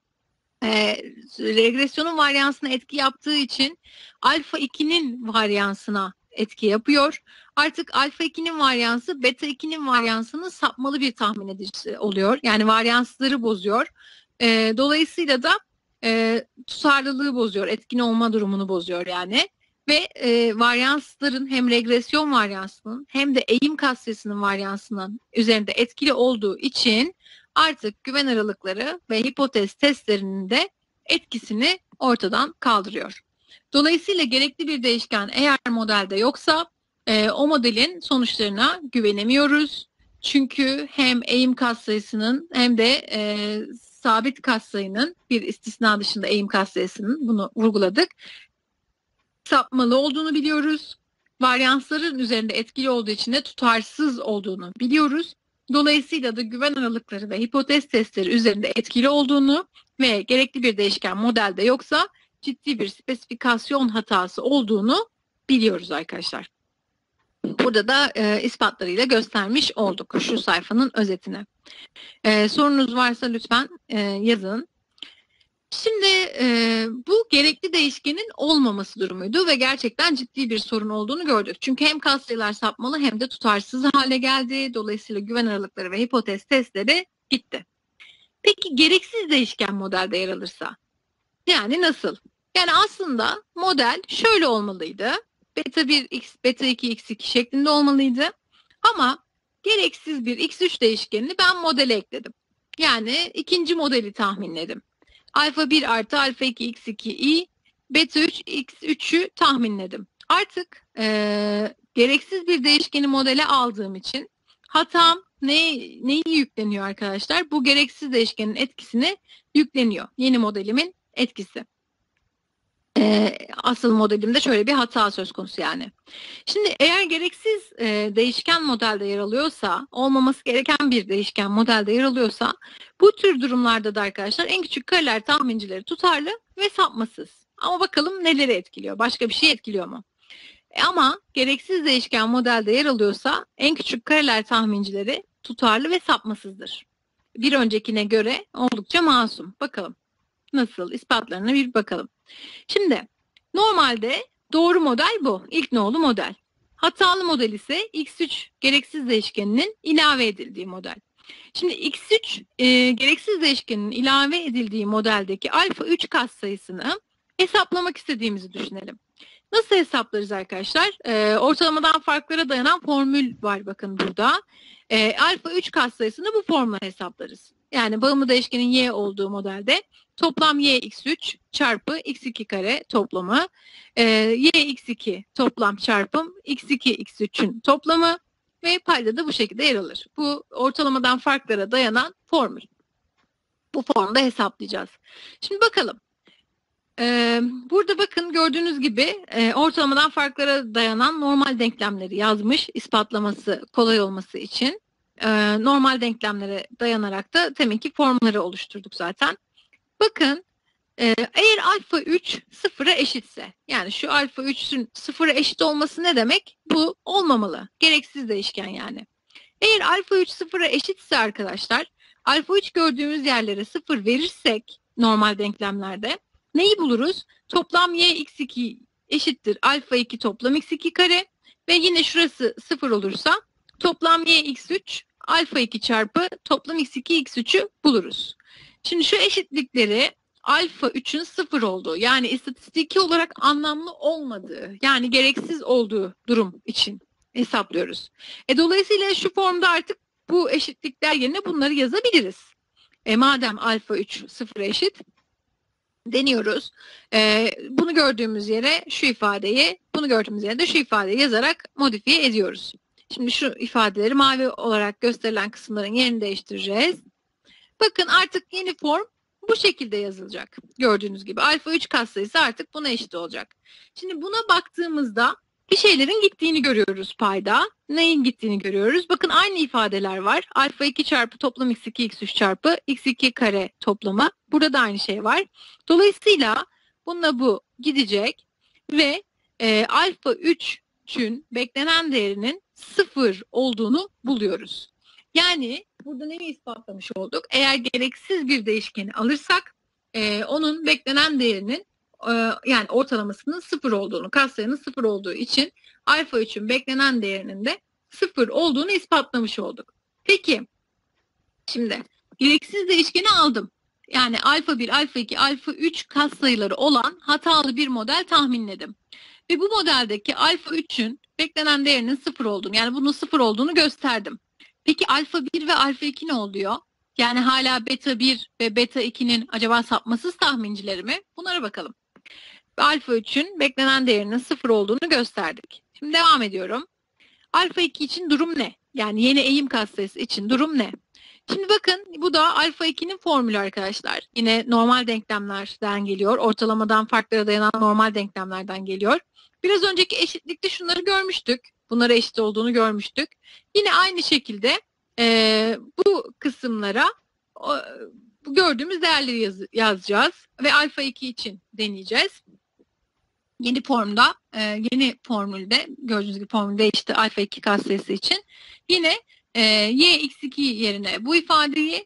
Regresyonun varyansına etki yaptığı için alfa 2'nin varyansına etki yapıyor. Artık alfa 2'nin varyansı beta 2'nin varyansının sapmalı bir tahmin edicisi oluyor. Yani varyansları bozuyor. Dolayısıyla da tutarlılığı bozuyor. Etkin olma durumunu bozuyor yani. Ve varyansların hem regresyon varyansının hem de eğim katsayısının varyansının üzerinde etkili olduğu için artık güven aralıkları ve hipotez testlerinin de etkisini ortadan kaldırıyor. Dolayısıyla gerekli bir değişken eğer modelde yoksa o modelin sonuçlarına güvenemiyoruz. Çünkü hem eğim katsayısının hem de sabit katsayının bir istisna dışında eğim katsayısının bunu vurguladık. Sapmalı olduğunu biliyoruz. Varyansların üzerinde etkili olduğu için de tutarsız olduğunu biliyoruz. Dolayısıyla da güven aralıkları ve hipotez testleri üzerinde etkili olduğunu ve gerekli bir değişken modelde yoksa ciddi bir spesifikasyon hatası olduğunu biliyoruz arkadaşlar. Burada da ispatlarıyla göstermiş olduk şu sayfanın özetine. Sorunuz varsa lütfen yazın. Şimdi bu gerekli değişkenin olmaması durumuydu ve gerçekten ciddi bir sorun olduğunu gördük. Çünkü hem katsayılar sapmalı hem de tutarsız hale geldi. Dolayısıyla güven aralıkları ve hipotez testleri gitti. Peki gereksiz değişken modelde yer alırsa? Yani nasıl? Yani aslında model şöyle olmalıydı. Beta 1 x, beta 2 x2 şeklinde olmalıydı. Ama gereksiz bir x3 değişkenini ben modele ekledim. Yani ikinci modeli tahminledim. Alfa 1 artı alfa 2 x2i beta 3 x3'ü tahminledim. Artık gereksiz bir değişkeni modele aldığım için hatam neyi yükleniyor arkadaşlar? Bu gereksiz değişkenin etkisini yükleniyor. Yeni modelimin etkisi. Asıl modelimde şöyle bir hata söz konusu yani. Şimdi eğer gereksiz değişken modelde yer alıyorsa, olmaması gereken bir değişken modelde yer alıyorsa bu tür durumlarda da arkadaşlar en küçük kareler tahmincileri tutarlı ve sapmasız. Ama bakalım neleri etkiliyor? Başka bir şey etkiliyor mu? Ama gereksiz değişken modelde yer alıyorsa en küçük kareler tahmincileri tutarlı ve sapmasızdır. Bir öncekine göre oldukça masum. Bakalım nasıl ispatlarına bir bakalım. Şimdi normalde doğru model bu. İlk nolu model. Hatalı model ise x3 gereksiz değişkeninin ilave edildiği model. Şimdi x3 gereksiz değişkenin ilave edildiği modeldeki alfa 3 katsayısını hesaplamak istediğimizi düşünelim. Nasıl hesaplarız arkadaşlar? Ortalamadan farklara dayanan formül var bakın burada. Alfa 3 katsayısını bu formla hesaplarız. Yani bağımlı değişkenin y olduğu modelde toplam y x3 çarpı x2 kare toplamı, y x2 toplam çarpım x2 x3'ün toplamı ve payda da bu şekilde yer alır. Bu ortalamadan farklara dayanan formül. Bu formda hesaplayacağız. Şimdi bakalım. Burada bakın gördüğünüz gibi ortalamadan farklara dayanan normal denklemleri yazmış ispatlaması kolay olması için. Normal denklemlere dayanarak da demek ki formları oluşturduk zaten. Bakın eğer alfa 3 sıfıra eşitse, yani şu alfa 3'ün sıfıra eşit olması ne demek? Bu olmamalı. Gereksiz değişken yani. Eğer alfa 3 sıfıra eşitse arkadaşlar, alfa 3 gördüğümüz yerlere sıfır verirsek normal denklemlerde neyi buluruz? Toplam y x2 eşittir alfa 2 toplam x2 kare ve yine şurası sıfır olursa toplam y x3 alfa 2 çarpı toplam x2 x3'ü buluruz. Şimdi şu eşitlikleri alfa 3'ün sıfır olduğu, yani istatistiki olarak anlamlı olmadığı, yani gereksiz olduğu durum için hesaplıyoruz. Dolayısıyla şu formda artık bu eşitlikler yerine bunları yazabiliriz. Madem alfa 3 sıfıra eşit deniyoruz. Bunu gördüğümüz yere şu ifadeyi, bunu gördüğümüz yere de şu ifadeyi yazarak modifiye ediyoruz. Şimdi şu ifadeleri mavi olarak gösterilen kısımların yerini değiştireceğiz. Bakın artık yeni form bu şekilde yazılacak. Gördüğünüz gibi alfa 3 katsayısı artık buna eşit olacak. Şimdi buna baktığımızda bir şeylerin gittiğini görüyoruz payda. Neyin gittiğini görüyoruz? Bakın aynı ifadeler var. Alfa 2 çarpı toplam x2 x3 çarpı x2 kare toplamı. Burada da aynı şey var. Dolayısıyla bununla bu gidecek ve alfa 3'ün beklenen değerinin 0 olduğunu buluyoruz. Yani burada neyi ispatlamış olduk? Eğer gereksiz bir değişkeni alırsak onun beklenen değerinin yani ortalamasının 0 olduğunu, katsayının 0 olduğu için alfa 3'ün beklenen değerinin de 0 olduğunu ispatlamış olduk. Peki şimdi gereksiz değişkeni aldım. Yani alfa 1, alfa 2, alfa 3 katsayıları olan hatalı bir model tahminledim. Ve bu modeldeki alfa 3'ün beklenen değerinin 0 olduğunu, yani bunun 0 olduğunu gösterdim. Peki alfa 1 ve alfa 2 ne oluyor? Yani hala beta 1 ve beta 2'nin acaba sapmasız tahmincileri mi? Bunlara bakalım. Alfa 3'ün beklenen değerinin 0 olduğunu gösterdik. Şimdi devam ediyorum. Alfa 2 için durum ne? Yani yeni eğim katsayısı için durum ne? Şimdi bakın bu da alfa 2'nin formülü arkadaşlar. Yine normal denklemlerden geliyor. Ortalamadan farklara dayanan normal denklemlerden geliyor. Biraz önceki eşitlikte şunları görmüştük. Bunlara eşit olduğunu görmüştük. Yine aynı şekilde bu kısımlara bu gördüğümüz değerleri yazacağız. Ve alfa 2 için deneyeceğiz. Yeni formda, yeni formülde gördüğünüz gibi formül değişti alfa 2 katsayısı için. Yine y x2 yerine bu ifadeyi,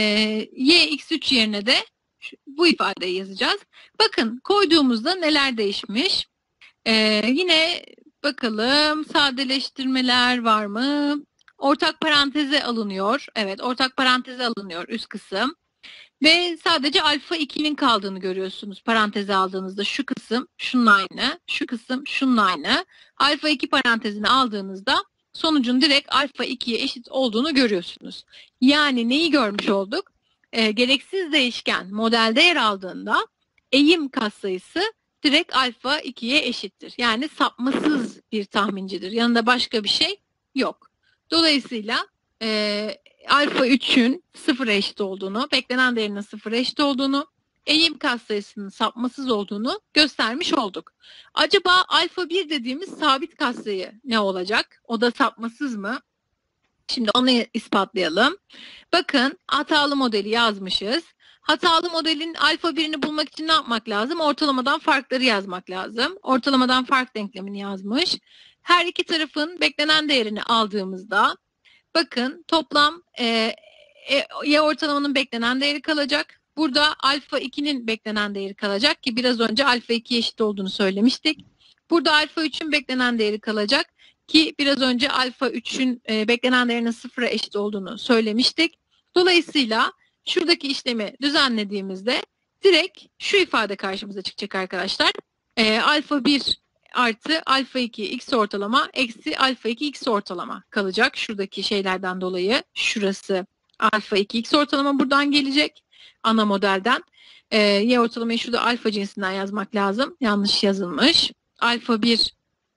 y x3 yerine de bu ifadeyi yazacağız. Bakın koyduğumuzda neler değişmiş? Yine bakalım sadeleştirmeler var mı? Ortak paranteze alınıyor. Evet, ortak paranteze alınıyor üst kısım. Ve sadece alfa 2'nin kaldığını görüyorsunuz. Paranteze aldığınızda şu kısım şununla aynı, şu kısım şununla aynı. Alfa 2 parantezini aldığınızda sonucun direkt alfa 2'ye eşit olduğunu görüyorsunuz. Yani neyi görmüş olduk? Gereksiz değişken modelde yer aldığında eğim katsayısı direkt alfa 2'ye eşittir. Yani sapmasız bir tahmincidir. Yanında başka bir şey yok. Dolayısıyla alfa 3'ün 0'a eşit olduğunu, beklenen değerinin 0'a eşit olduğunu, eğim katsayısının sapmasız olduğunu göstermiş olduk. Acaba alfa 1 dediğimiz sabit katsayı ne olacak? O da sapmasız mı? Şimdi onu ispatlayalım. Bakın hatalı modeli yazmışız. Hatalı modelin alfa birini bulmak için ne yapmak lazım? Ortalamadan farkları yazmak lazım. Ortalamadan fark denklemini yazmış. Her iki tarafın beklenen değerini aldığımızda bakın toplam y ortalamanın beklenen değeri kalacak. Burada alfa 2'nin beklenen değeri kalacak ki biraz önce alfa 2'ye eşit olduğunu söylemiştik. Burada alfa 3'ün beklenen değeri kalacak ki biraz önce alfa 3'ün beklenen değerinin 0'a eşit olduğunu söylemiştik. Dolayısıyla şuradaki işlemi düzenlediğimizde direkt şu ifade karşımıza çıkacak arkadaşlar. Alfa 1 artı alfa 2 x ortalama eksi alfa 2 x ortalama kalacak. Şuradaki şeylerden dolayı şurası alfa 2 x ortalama buradan gelecek ana modelden. Y ortalamayı şurada alfa cinsinden yazmak lazım. Yanlış yazılmış. Alfa 1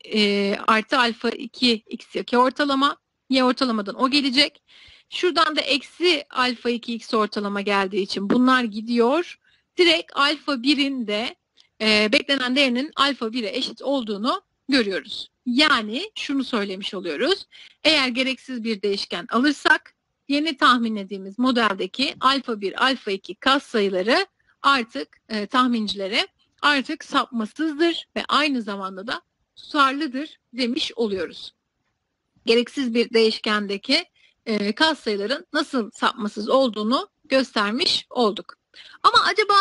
artı alfa 2 x2 ortalama. Y ortalamadan o gelecek. Şuradan da eksi alfa 2 x ortalama geldiği için bunlar gidiyor. Direkt alfa 1'in de beklenen değerinin alfa 1'e eşit olduğunu görüyoruz. Yani şunu söylemiş oluyoruz. Eğer gereksiz bir değişken alırsak yeni tahminlediğimiz modeldeki alfa 1, alfa 2 katsayıları artık tahmincilere artık sapmasızdır ve aynı zamanda da tutarlıdır demiş oluyoruz. Gereksiz bir değişkendeki katsayıların nasıl sapmasız olduğunu göstermiş olduk. Ama acaba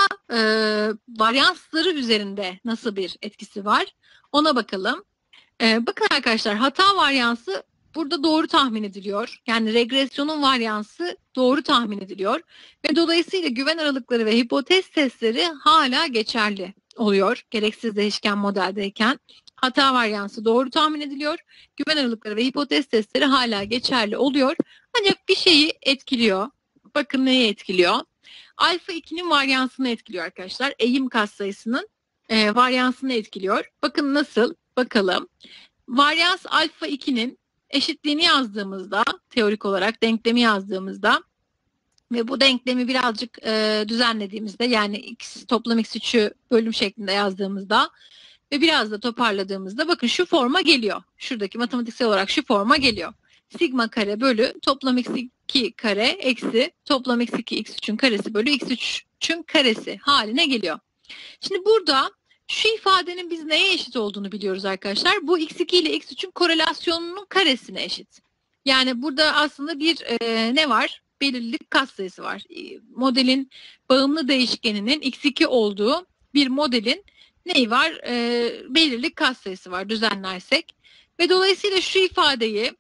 varyansları üzerinde nasıl bir etkisi var? Ona bakalım. Bakın arkadaşlar hata varyansı burada doğru tahmin ediliyor. Yani regresyonun varyansı doğru tahmin ediliyor. Ve dolayısıyla güven aralıkları ve hipotez testleri hala geçerli oluyor. Gereksiz değişken modeldeyken hata varyansı doğru tahmin ediliyor. Güven aralıkları ve hipotez testleri hala geçerli oluyor. Ancak bir şeyi etkiliyor. Bakın neyi etkiliyor? Alfa 2'nin varyansını etkiliyor arkadaşlar. Eğim katsayısının varyansını etkiliyor. Bakın nasıl? Bakalım. Varyans alfa 2'nin eşitliğini yazdığımızda, teorik olarak denklemi yazdığımızda ve bu denklemi birazcık düzenlediğimizde yani x toplam x3'ü bölüm şeklinde yazdığımızda ve biraz da toparladığımızda bakın şu forma geliyor. Şuradaki matematiksel olarak şu forma geliyor. Sigma kare bölü toplam x2 kare eksi toplam x2 x3'ün karesi bölü x3'ün karesi haline geliyor. Şimdi burada şu ifadenin biz neye eşit olduğunu biliyoruz arkadaşlar. Bu x2 ile x3'ün korelasyonunun karesine eşit. Yani burada aslında bir ne var? Belirlilik katsayısı var. Modelin bağımlı değişkeninin x2 olduğu bir modelin neyi var? Belirlilik katsayısı var düzenlersek. Ve dolayısıyla şu ifadeyi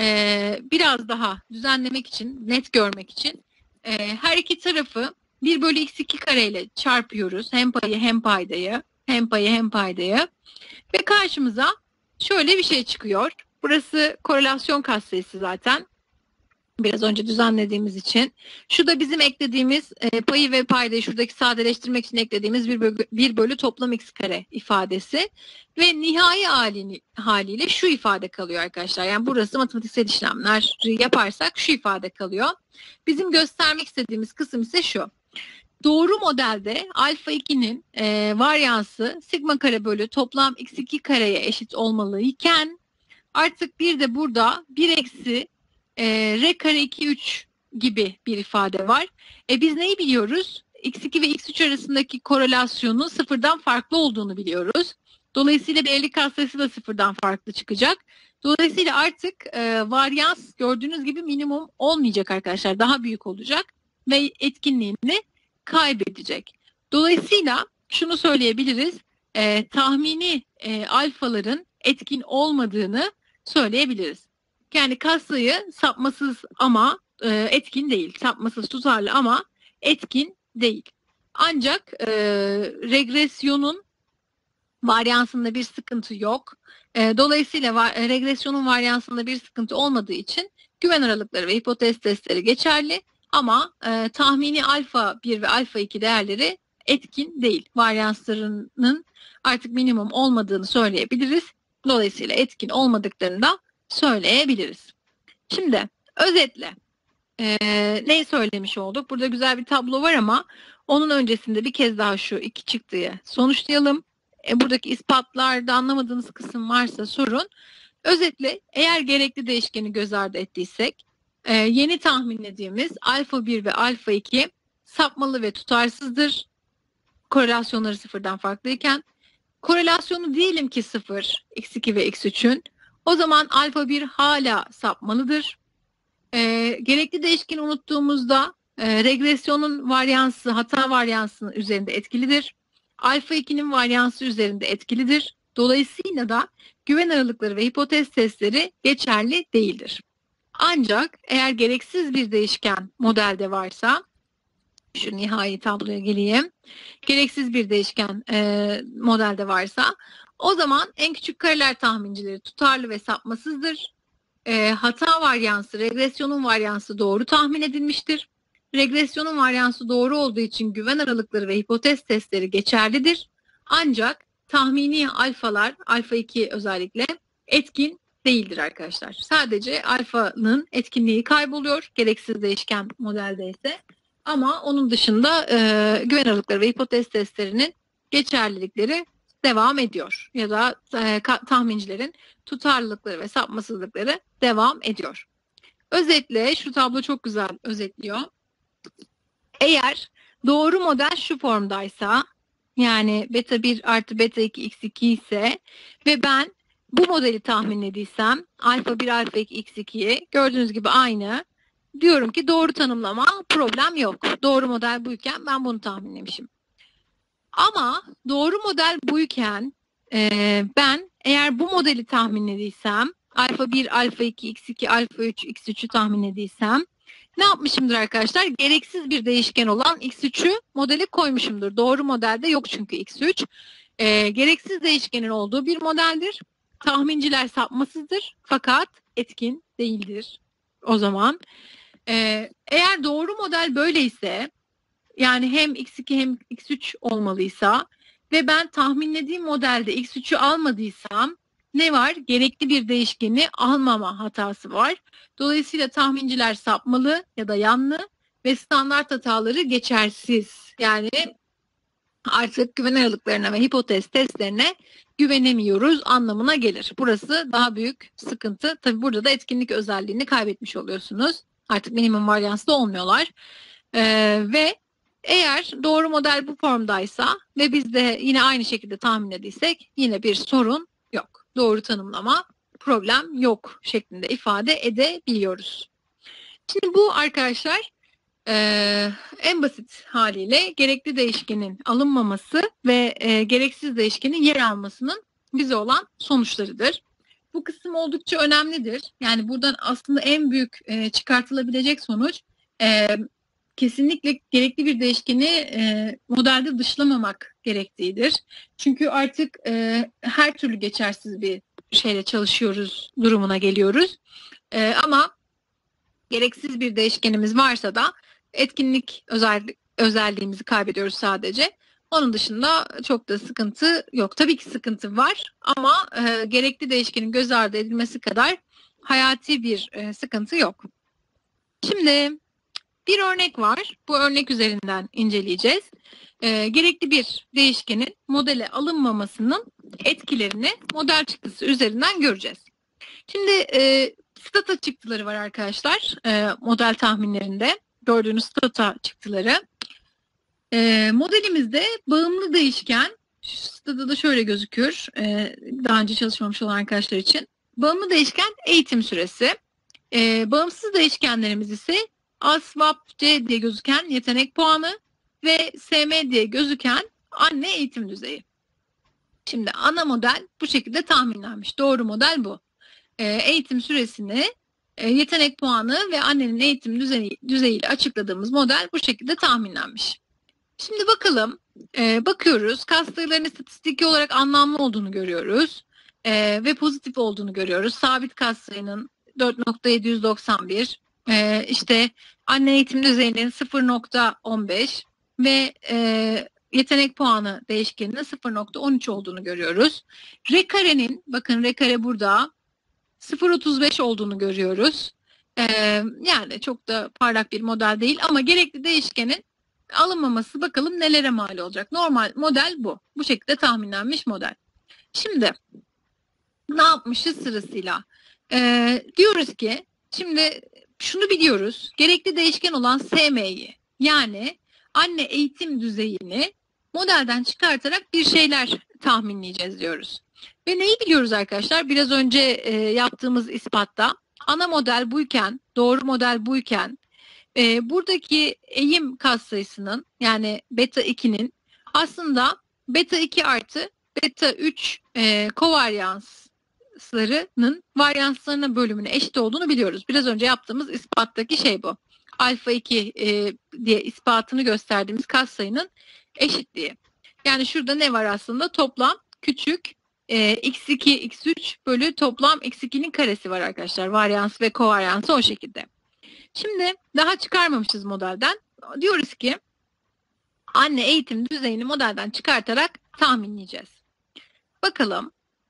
biraz daha düzenlemek için, net görmek için her iki tarafı 1 bölü x2 kare ile çarpıyoruz. Hem payı hem paydayı, hem payı hem paydayı. Ve karşımıza şöyle bir şey çıkıyor. Burası korelasyon katsayısı zaten. Biraz önce düzenlediğimiz için. Şu da bizim eklediğimiz payı ve paydayı şuradaki sadeleştirmek için eklediğimiz 1 bölü toplam x kare ifadesi. Ve nihai haliyle şu ifade kalıyor arkadaşlar. Yani burası matematiksel işlemler yaparsak şu ifade kalıyor. Bizim göstermek istediğimiz kısım ise şu. Doğru modelde alfa 2'nin varyansı sigma kare bölü toplam x2 kareye eşit olmalıyken artık bir de burada 1 eksi r kare 2 3 gibi bir ifade var. Biz neyi biliyoruz? x2 ve x3 arasındaki korelasyonun sıfırdan farklı olduğunu biliyoruz. Dolayısıyla belirlilik katsayısı da sıfırdan farklı çıkacak. Dolayısıyla artık varyans gördüğünüz gibi minimum olmayacak arkadaşlar. Daha büyük olacak ve etkinliğini kaybedecek. Dolayısıyla şunu söyleyebiliriz. Tahmini alfaların etkin olmadığını söyleyebiliriz. Yani katsayı sapmasız ama etkin değil. Sapmasız tutarlı ama etkin değil. Ancak regresyonun varyansında bir sıkıntı yok. Dolayısıyla regresyonun varyansında bir sıkıntı olmadığı için güven aralıkları ve hipotez testleri geçerli. Ama tahmini alfa 1 ve alfa 2 değerleri etkin değil. Varyanslarının artık minimum olmadığını söyleyebiliriz. Dolayısıyla etkin olmadıklarını da söyleyebiliriz. Şimdi özetle neyi söylemiş olduk? Burada güzel bir tablo var ama onun öncesinde bir kez daha şu iki çıktıyı sonuçlayalım. Buradaki ispatlarda anlamadığınız kısım varsa sorun. Özetle eğer gerekli değişkeni göz ardı ettiysek Yeni tahminlediğimiz alfa 1 ve alfa 2 sapmalı ve tutarsızdır. Korelasyonları sıfırdan farklıyken. Korelasyonu diyelim ki 0, x2 ve x3'ün. O zaman alfa 1 hala sapmalıdır. Gerekli değişkeni unuttuğumuzda regresyonun varyansı, hata varyansının üzerinde etkilidir. Alfa 2'nin varyansı üzerinde etkilidir. Dolayısıyla da güven aralıkları ve hipotez testleri geçerli değildir. Ancak eğer gereksiz bir değişken modelde varsa, şu nihai tabloya geleyim. Gereksiz bir değişken modelde varsa, o zaman en küçük kareler tahmincileri tutarlı ve sapmasızdır. Hata varyansı, regresyonun varyansı doğru tahmin edilmiştir. Regresyonun varyansı doğru olduğu için güven aralıkları ve hipotez testleri geçerlidir. Ancak tahmini alfalar, alfa 2 özellikle etkin değildir arkadaşlar. Sadece alfanın etkinliği kayboluyor gereksiz değişken modelde ise. Ama onun dışında güven aralıkları ve hipotez testlerinin geçerlilikleri devam ediyor. Ya da tahmincilerin tutarlılıkları ve sapmasızlıkları devam ediyor. Özetle şu tablo çok güzel özetliyor. Eğer doğru model şu formdaysa, yani beta 1 artı beta 2 x2 ise ve ben bu modeli tahminlediysem alfa 1 alfa 2 x2'yi gördüğünüz gibi aynı. Diyorum ki doğru tanımlama, problem yok. Doğru model buyken ben bunu tahminlemişim. Ama doğru model buyken ben eğer bu modeli tahminlediysem, alfa 1, alfa 2, x2, alfa 3, x3'ü tahminlediysem ne yapmışımdır arkadaşlar? Gereksiz bir değişken olan x3'ü modele koymuşumdur. Doğru modelde yok çünkü x3. Gereksiz değişkenin olduğu bir modeldir. Tahminciler sapmasızdır fakat etkin değildir. O zaman eğer doğru model böyleyse, yani hem x2 hem x3 olmalıysa ve ben tahminlediğim modelde x3'ü almadıysam ne var? Gerekli bir değişkeni almama hatası var. Dolayısıyla tahminciler sapmalı ya da yanlı ve standart hataları geçersiz. Yani artık güven aralıklarına ve hipotez testlerine güvenemiyoruz anlamına gelir. Burası daha büyük sıkıntı. Tabii burada da etkinlik özelliğini kaybetmiş oluyorsunuz. Artık minimum varyanslı olmuyorlar. Ve eğer doğru model bu formdaysa ve biz de yine aynı şekilde tahmin ediysek yine bir sorun yok. Doğru tanımlama, problem yok şeklinde ifade edebiliyoruz. Şimdi bu arkadaşlar en basit haliyle gerekli değişkenin alınmaması ve gereksiz değişkenin yer almasının bize olan sonuçlarıdır. Bu kısım oldukça önemlidir. Yani buradan aslında en büyük çıkartılabilecek sonuç kesinlikle gerekli bir değişkeni modelde dışlamamak gerektiğidir. Çünkü artık her türlü geçersiz bir şeyle çalışıyoruz durumuna geliyoruz. Ama gereksiz bir değişkenimiz varsa da etkinlik özelliğimizi kaybediyoruz sadece. Onun dışında çok da sıkıntı yok. Tabii ki sıkıntı var ama gerekli değişkenin göz ardı edilmesi kadar hayati bir sıkıntı yok. Şimdi bir örnek var. Bu örnek üzerinden inceleyeceğiz. Gerekli bir değişkenin modele alınmamasının etkilerini model çıktısı üzerinden göreceğiz. Şimdi stata çıktıları var arkadaşlar model tahminlerinde. Gördüğünüz stata çıktıları. Modelimizde bağımlı değişken, statada da şöyle gözüküyor daha önce çalışmamış olan arkadaşlar için. Bağımlı değişken eğitim süresi. Bağımsız değişkenlerimiz ise ASVAB-C diye gözüken yetenek puanı ve SM diye gözüken anne eğitim düzeyi. Şimdi ana model bu şekilde tahminlenmiş. Doğru model bu. Eğitim süresini, yetenek puanı ve annenin eğitim düzeyiyle açıkladığımız model bu şekilde tahminlenmiş. Şimdi bakalım, bakıyoruz. Kas sayılarının statistiki olarak anlamlı olduğunu görüyoruz ve pozitif olduğunu görüyoruz. Sabit kas sayının 4.791, işte anne eğitim düzeyinin 0.15 ve yetenek puanı değişkeninin 0.13 olduğunu görüyoruz. R karenin, bakın R kare burada 0.35 olduğunu görüyoruz. Yani çok da parlak bir model değil ama gerekli değişkenin alınmaması bakalım nelere mal olacak. Normal model bu. Bu şekilde tahminlenmiş model. Şimdi ne yapmışız sırasıyla? Diyoruz ki şimdi şunu biliyoruz. Gerekli değişken olan SM'yi, yani anne eğitim düzeyini modelden çıkartarak bir şeyler tahminleyeceğiz diyoruz. Ve neyi biliyoruz arkadaşlar? Biraz önce yaptığımız ispatta ana model buyken, doğru model buyken buradaki eğim katsayısının, yani beta 2'nin aslında beta 2 artı beta 3 kovaryanslarının varyanslarına bölümüne eşit olduğunu biliyoruz. Biraz önce yaptığımız ispattaki şey bu. Alfa 2 diye ispatını gösterdiğimiz katsayının eşitliği. Yani şurada ne var aslında? Toplam küçük x2 x3 bölü toplam x2'nin karesi var arkadaşlar. Varyans ve kovaryansı o şekilde. Şimdi daha çıkarmamışız modelden. Diyoruz ki anne eğitim düzeyini modelden çıkartarak tahminleyeceğiz. Bakalım.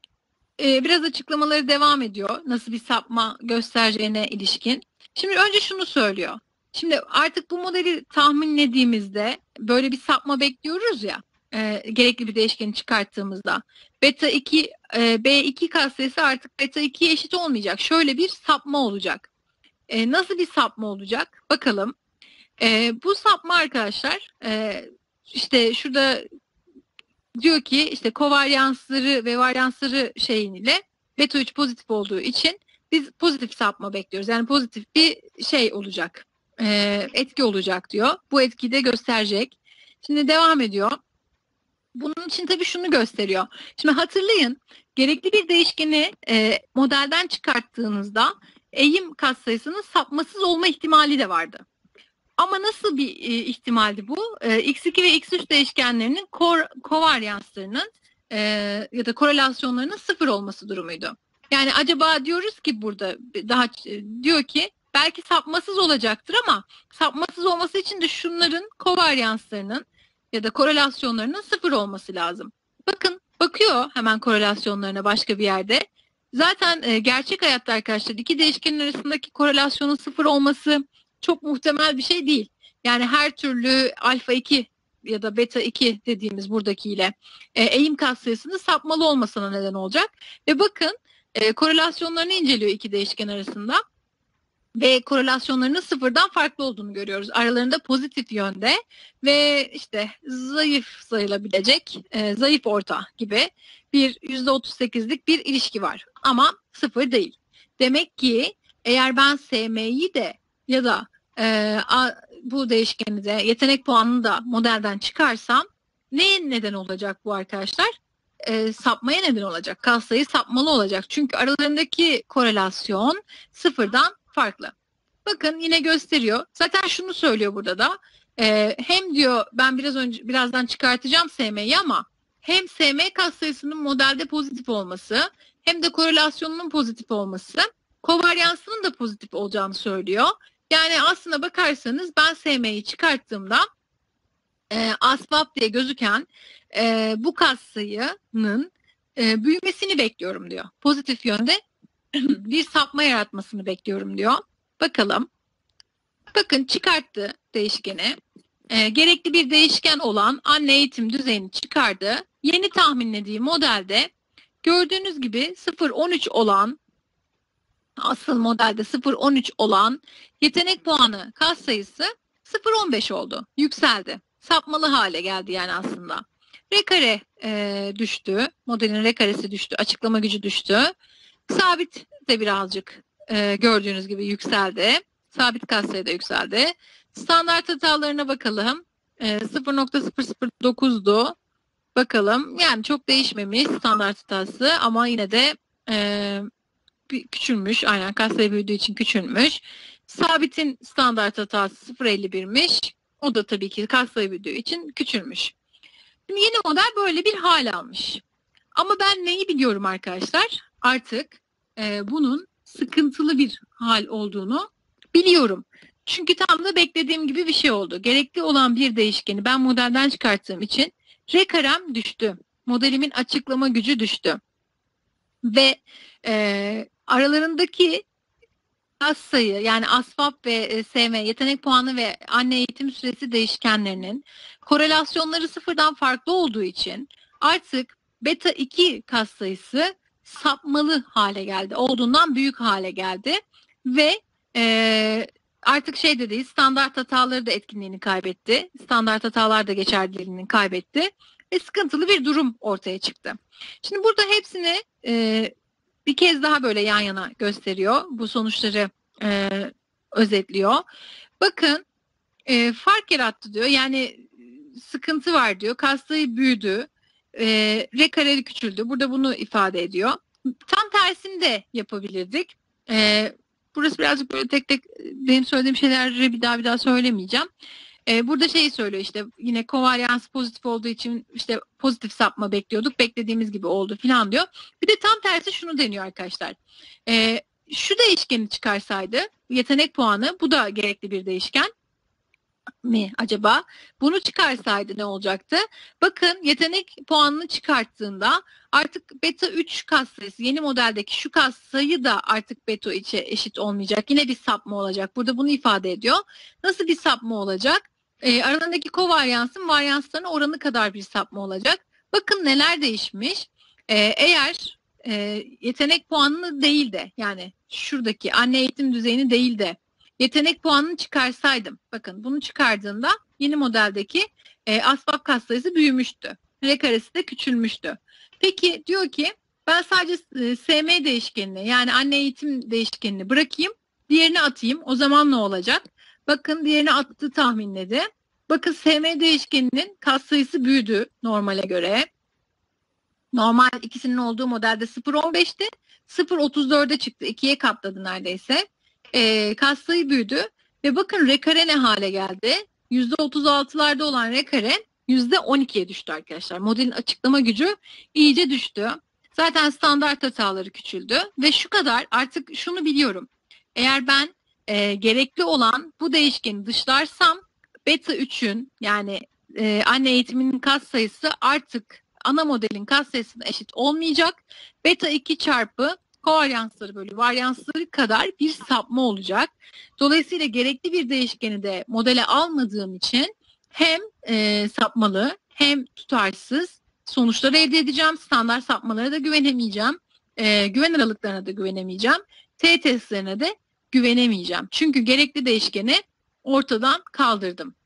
Biraz açıklamaları devam ediyor. Nasıl bir sapma göstereceğine ilişkin. Şimdi önce şunu söylüyor. Şimdi artık bu modeli tahminlediğimizde böyle bir sapma bekliyoruz ya. Gerekli bir değişkeni çıkarttığımızda. Beta 2, B2 katsayısı artık beta 2'ye eşit olmayacak. Şöyle bir sapma olacak. Nasıl bir sapma olacak? Bakalım. Bu sapma arkadaşlar işte şurada diyor ki işte kovaryansları ve varyansları şeyiyle beta 3 pozitif olduğu için biz pozitif sapma bekliyoruz. Yani pozitif bir şey olacak. Etki olacak diyor. Bu etkiyi de gösterecek. Şimdi devam ediyor. Bunun için tabii şunu gösteriyor. Şimdi hatırlayın, gerekli bir değişkeni modelden çıkarttığınızda eğim katsayısının sapmasız olma ihtimali de vardı. Ama nasıl bir ihtimaldi bu? X2 ve X3 değişkenlerinin kovaryanslarının ya da korelasyonlarının sıfır olması durumuydu. Yani acaba diyoruz ki burada daha diyor ki belki sapmasız olacaktır ama sapmasız olması için de şunların kovaryanslarının ya da korelasyonlarının sıfır olması lazım. Bakın, bakıyor hemen korelasyonlarına başka bir yerde. Zaten gerçek hayatta arkadaşlar iki değişkenin arasındaki korelasyonun sıfır olması çok muhtemel bir şey değil. Yani her türlü alfa 2 ya da beta 2 dediğimiz buradakiyle eğim katsayısının sapmalı olmasına neden olacak. Ve bakın korelasyonlarını inceliyor iki değişken arasında. Ve korelasyonlarının sıfırdan farklı olduğunu görüyoruz. Aralarında pozitif yönde ve işte zayıf sayılabilecek, zayıf orta gibi bir %38'lik bir ilişki var. Ama sıfır değil. Demek ki eğer ben SM'yi de ya da bu değişkeni de yetenek puanını da modelden çıkarsam neye neden olacak bu arkadaşlar? Sapmaya neden olacak. Katsayı sapmalı olacak. Çünkü aralarındaki korelasyon sıfırdan farklı. Bakın yine gösteriyor. Zaten şunu söylüyor burada da. Hem diyor ben birazdan çıkartacağım SM'yi ama hem SM katsayısının modelde pozitif olması hem de korelasyonunun pozitif olması kovaryansının da pozitif olacağını söylüyor. Yani aslına bakarsanız ben SM'yi çıkarttığımda ASVAB diye gözüken bu katsayının büyümesini bekliyorum diyor. Pozitif yönde bir sapma yaratmasını bekliyorum diyor. Bakalım. Bakın çıkarttı değişkeni. Gerekli bir değişken olan anne eğitim düzeyini çıkardı. Yeni tahminlediği modelde gördüğünüz gibi 0,13 olan asıl modelde 0,13 olan yetenek puanı katsayısı 0,15 oldu. Yükseldi. Sapmalı hale geldi yani aslında. R kare düştü. Modelin R karesi düştü. Açıklama gücü düştü. Sabit de birazcık gördüğünüz gibi yükseldi. Sabit katsayı da yükseldi. Standart hatalarına bakalım. 0,009'du. Bakalım. Yani çok değişmemiş standart hatası ama yine de küçülmüş. Aynen katsayı büyüdüğü için küçülmüş. Sabitin standart hatası 0,51'miş. O da tabii ki katsayı büyüdüğü için küçülmüş. Şimdi yeni model böyle bir hal almış. Ama ben neyi biliyorum arkadaşlar? Artık bunun sıkıntılı bir hal olduğunu biliyorum. Çünkü tam da beklediğim gibi bir şey oldu. Gerekli olan bir değişkeni ben modelden çıkarttığım için R karem düştü. Modelimin açıklama gücü düştü. Ve aralarındaki katsayı yani ASVAB ve SM yetenek puanı ve anne eğitim süresi değişkenlerinin korelasyonları sıfırdan farklı olduğu için artık beta 2 katsayısı sapmalı hale geldi. Olduğundan büyük hale geldi ve Artık şey de değil, standart hataları da etkinliğini kaybetti. Standart hatalar da geçerliliğini kaybetti. Ve sıkıntılı bir durum ortaya çıktı. Şimdi burada hepsini bir kez daha böyle yan yana gösteriyor. Bu sonuçları özetliyor. Bakın fark yarattı diyor. Yani sıkıntı var diyor. Kas sayı büyüdü. R kareli küçüldü. Burada bunu ifade ediyor. Tam tersini de yapabilirdik. Burası birazcık böyle tek tek benim söylediğim şeyleri bir daha söylemeyeceğim. Burada şeyi söylüyor işte yine kovaryans pozitif olduğu için işte pozitif sapma bekliyorduk. Beklediğimiz gibi oldu falan diyor. Bir de tam tersi şunu deniyor arkadaşlar. Şu değişkeni çıkarsaydı yetenek puanı, bu da gerekli bir değişken mi acaba? Bunu çıkarsaydı ne olacaktı? Bakın yetenek puanını çıkarttığında artık beta 3 katsayısı, yeni modeldeki şu katsayı da artık beta 3'e eşit olmayacak. Yine bir sapma olacak. Burada bunu ifade ediyor. Nasıl bir sapma olacak? Aralarındaki kovaryansın varyanslarına oranı kadar bir sapma olacak. Bakın neler değişmiş. Eğer yetenek puanını değil de, yani şuradaki anne eğitim düzeyini değil de yetenek puanını çıkarsaydım, bakın bunu çıkardığında yeni modeldeki asbab katsayısı büyümüştü. R karesi de küçülmüştü. Peki diyor ki ben sadece SM değişkenini, yani anne eğitim değişkenini bırakayım, diğerini atayım. O zaman ne olacak? Bakın diğerini attı, tahminledi. Bakın SM değişkeninin katsayısı büyüdü normale göre. Normal ikisinin olduğu modelde 0.15'ti. 0.34'e çıktı. 2'ye katladı neredeyse. Katsayı büyüdü. Ve bakın R kare ne hale geldi? %36'larda olan R kare %12'ye düştü arkadaşlar. Modelin açıklama gücü iyice düştü. Zaten standart hataları küçüldü. Ve şu kadar, artık şunu biliyorum. Eğer ben gerekli olan bu değişkeni dışlarsam beta 3'ün, yani anne eğitiminin katsayısı artık ana modelin katsayısına eşit olmayacak. Beta 2 çarpı kovaryansları bölü varyansları kadar bir sapma olacak. Dolayısıyla gerekli bir değişkeni de modele almadığım için hem sapmalı hem tutarsız sonuçlar elde edeceğim. Standart sapmalara da güvenemeyeceğim. Güven aralıklarına da güvenemeyeceğim. T-testlerine de güvenemeyeceğim. Çünkü gerekli değişkeni ortadan kaldırdım.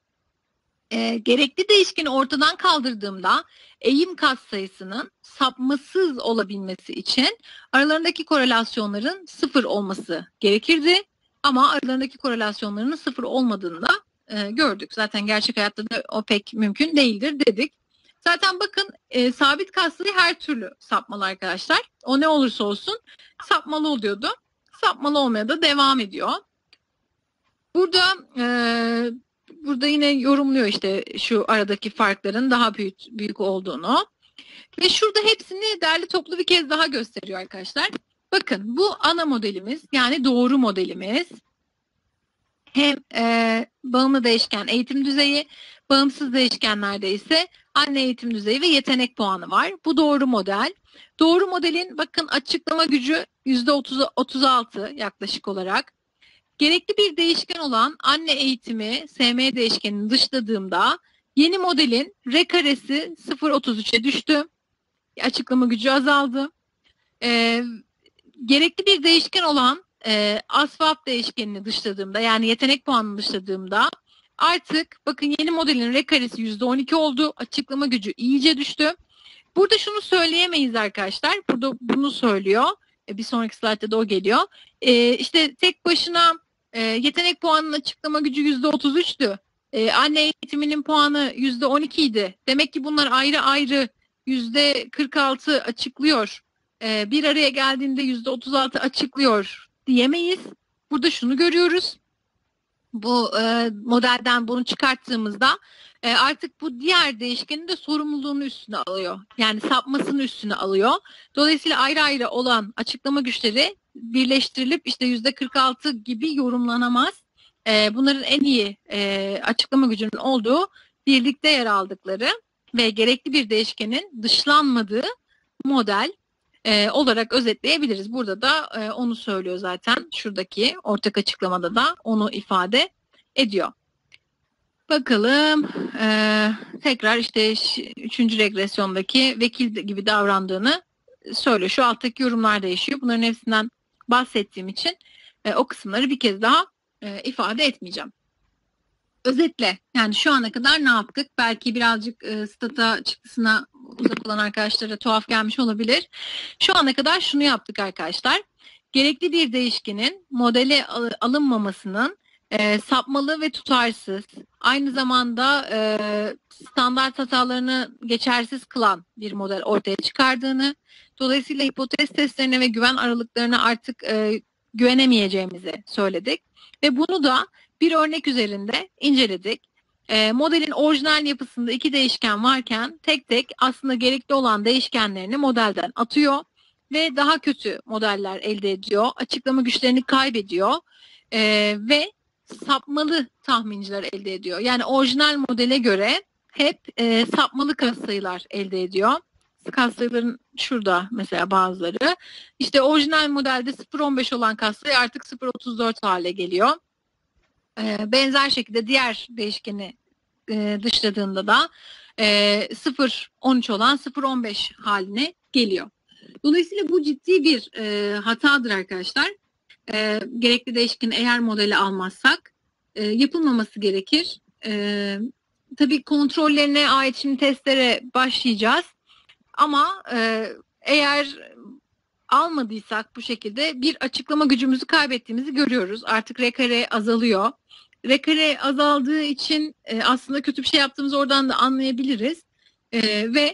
Gerekli değişkeni ortadan kaldırdığımda eğim katsayısının sapmasız olabilmesi için aralarındaki korelasyonların sıfır olması gerekirdi. Ama aralarındaki korelasyonların sıfır olmadığını da gördük. Zaten gerçek hayatta da o pek mümkün değildir dedik. Zaten bakın sabit katsayı her türlü sapmalı arkadaşlar. O ne olursa olsun sapmalı oluyordu. Sapmalı olmaya da devam ediyor. Burada yine yorumluyor işte şu aradaki farkların daha büyük olduğunu. Ve şurada hepsini derli toplu bir kez daha gösteriyor arkadaşlar. Bakın bu ana modelimiz, yani doğru modelimiz. Hem bağımlı değişken eğitim düzeyi, bağımsız değişkenlerde ise anne eğitim düzeyi ve yetenek puanı var. Bu doğru model. Doğru modelin bakın açıklama gücü %36 yaklaşık olarak. Gerekli bir değişken olan anne eğitimi SM değişkenini dışladığımda yeni modelin R karesi 0.33'e düştü. Açıklama gücü azaldı. Gerekli bir değişken olan asfalt değişkenini dışladığımda, yani yetenek puanını dışladığımda artık bakın yeni modelin R karesi %12 oldu. Açıklama gücü iyice düştü. Burada şunu söyleyemeyiz arkadaşlar. Burada bunu söylüyor. Bir sonraki slaytta da o geliyor. İşte tek başına yetenek puanının açıklama gücü %33'tü. Anne eğitiminin puanı %12 idi. Demek ki bunlar ayrı ayrı %46 açıklıyor. Bir araya geldiğinde %36 açıklıyor diyemeyiz. Burada şunu görüyoruz. Bu modelden bunu çıkarttığımızda artık bu diğer değişkenin de sorumluluğunu üstüne alıyor. Yani sapmasını üstüne alıyor. Dolayısıyla ayrı ayrı olan açıklama güçleri birleştirilip işte %46 gibi yorumlanamaz. Bunların en iyi açıklama gücünün olduğu, birlikte yer aldıkları ve gerekli bir değişkenin dışlanmadığı model olarak özetleyebiliriz. Burada da onu söylüyor zaten. Şuradaki ortak açıklamada da onu ifade ediyor. Bakalım tekrar işte 3. regresyondaki vekil gibi davrandığını söylüyor. Şu alttaki yorumlar değişiyor. Bunların hepsinden bahsettiğim için O kısımları bir kez daha ifade etmeyeceğim. Özetle yani şu ana kadar ne yaptık? Belki birazcık stata çıktısına uzak olan arkadaşlara tuhaf gelmiş olabilir. Şu ana kadar şunu yaptık arkadaşlar. Gerekli bir değişkenin modele alınmamasının sapmalı ve tutarsız, aynı zamanda standart hatalarını geçersiz kılan bir model ortaya çıkardığını, dolayısıyla hipotez testlerine ve güven aralıklarına artık güvenemeyeceğimizi söyledik. Ve bunu da bir örnek üzerinde inceledik. Modelin orijinal yapısında iki değişken varken tek tek aslında gerekli olan değişkenlerini modelden atıyor ve daha kötü modeller elde ediyor. Açıklama güçlerini kaybediyor ve sapmalı tahminciler elde ediyor. Yani orijinal modele göre hep sapmalı katsayılar elde ediyor. Katsayıların şurada mesela bazıları. İşte orijinal modelde 0,15 olan katsayı artık 0,34 hale geliyor. Benzer şekilde diğer değişkeni dışladığında da 0,13 olan 0,15 haline geliyor. Dolayısıyla bu ciddi bir hatadır arkadaşlar. Gerekli değişkeni eğer modeli almazsak yapılmaması gerekir. Tabii kontrollerine ait şimdi testlere başlayacağız. Ama eğer almadıysak bu şekilde bir açıklama gücümüzü kaybettiğimizi görüyoruz. Artık R kare azalıyor. R kare azaldığı için aslında kötü bir şey yaptığımızı oradan da anlayabiliriz. Ve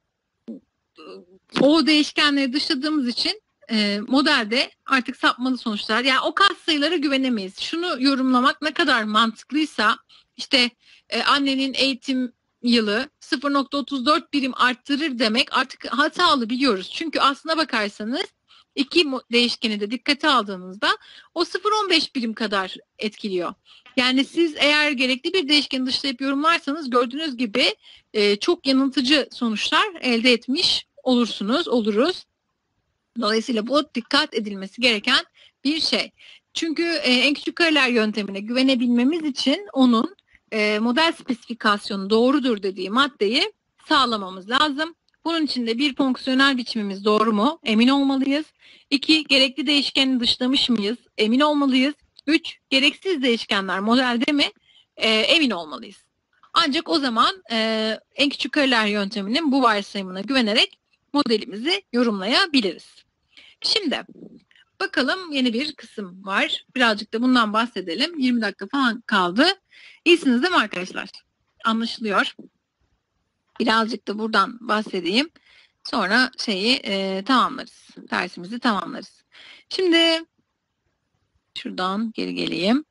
o değişkenleri dışladığımız için modelde artık sapmalı sonuçlar. Yani o katsayılara güvenemeyiz. Şunu yorumlamak ne kadar mantıklıysa işte annenin eğitim yılı 0,34 birim arttırır demek artık hatalı biliyoruz. Çünkü aslına bakarsanız iki değişkeni de dikkate aldığınızda o 0,15 birim kadar etkiliyor. Yani siz eğer gerekli bir değişkeni dışlayıp yorumlarsanız gördüğünüz gibi çok yanıltıcı sonuçlar elde etmiş oluruz. Dolayısıyla bu dikkat edilmesi gereken bir şey. Çünkü en küçük kareler yöntemine güvenebilmemiz için onun model spesifikasyonu doğrudur dediği maddeyi sağlamamız lazım. Bunun için de bir fonksiyonel biçimimiz doğru mu? Emin olmalıyız. 2. Gerekli değişkeni dışlamış mıyız? Emin olmalıyız. 3. Gereksiz değişkenler modelde mi? Emin olmalıyız. Ancak o zaman en küçük kareler yönteminin bu varsayımına güvenerek modelimizi yorumlayabiliriz. Şimdi bakalım yeni bir kısım var. Birazcık da bundan bahsedelim. 20 dakika falan kaldı. İyisiniz değil mi arkadaşlar? Anlaşılıyor. Birazcık da buradan bahsedeyim. Sonra tamamlarız. Dersimizi tamamlarız. Şimdi şuradan geri geleyim.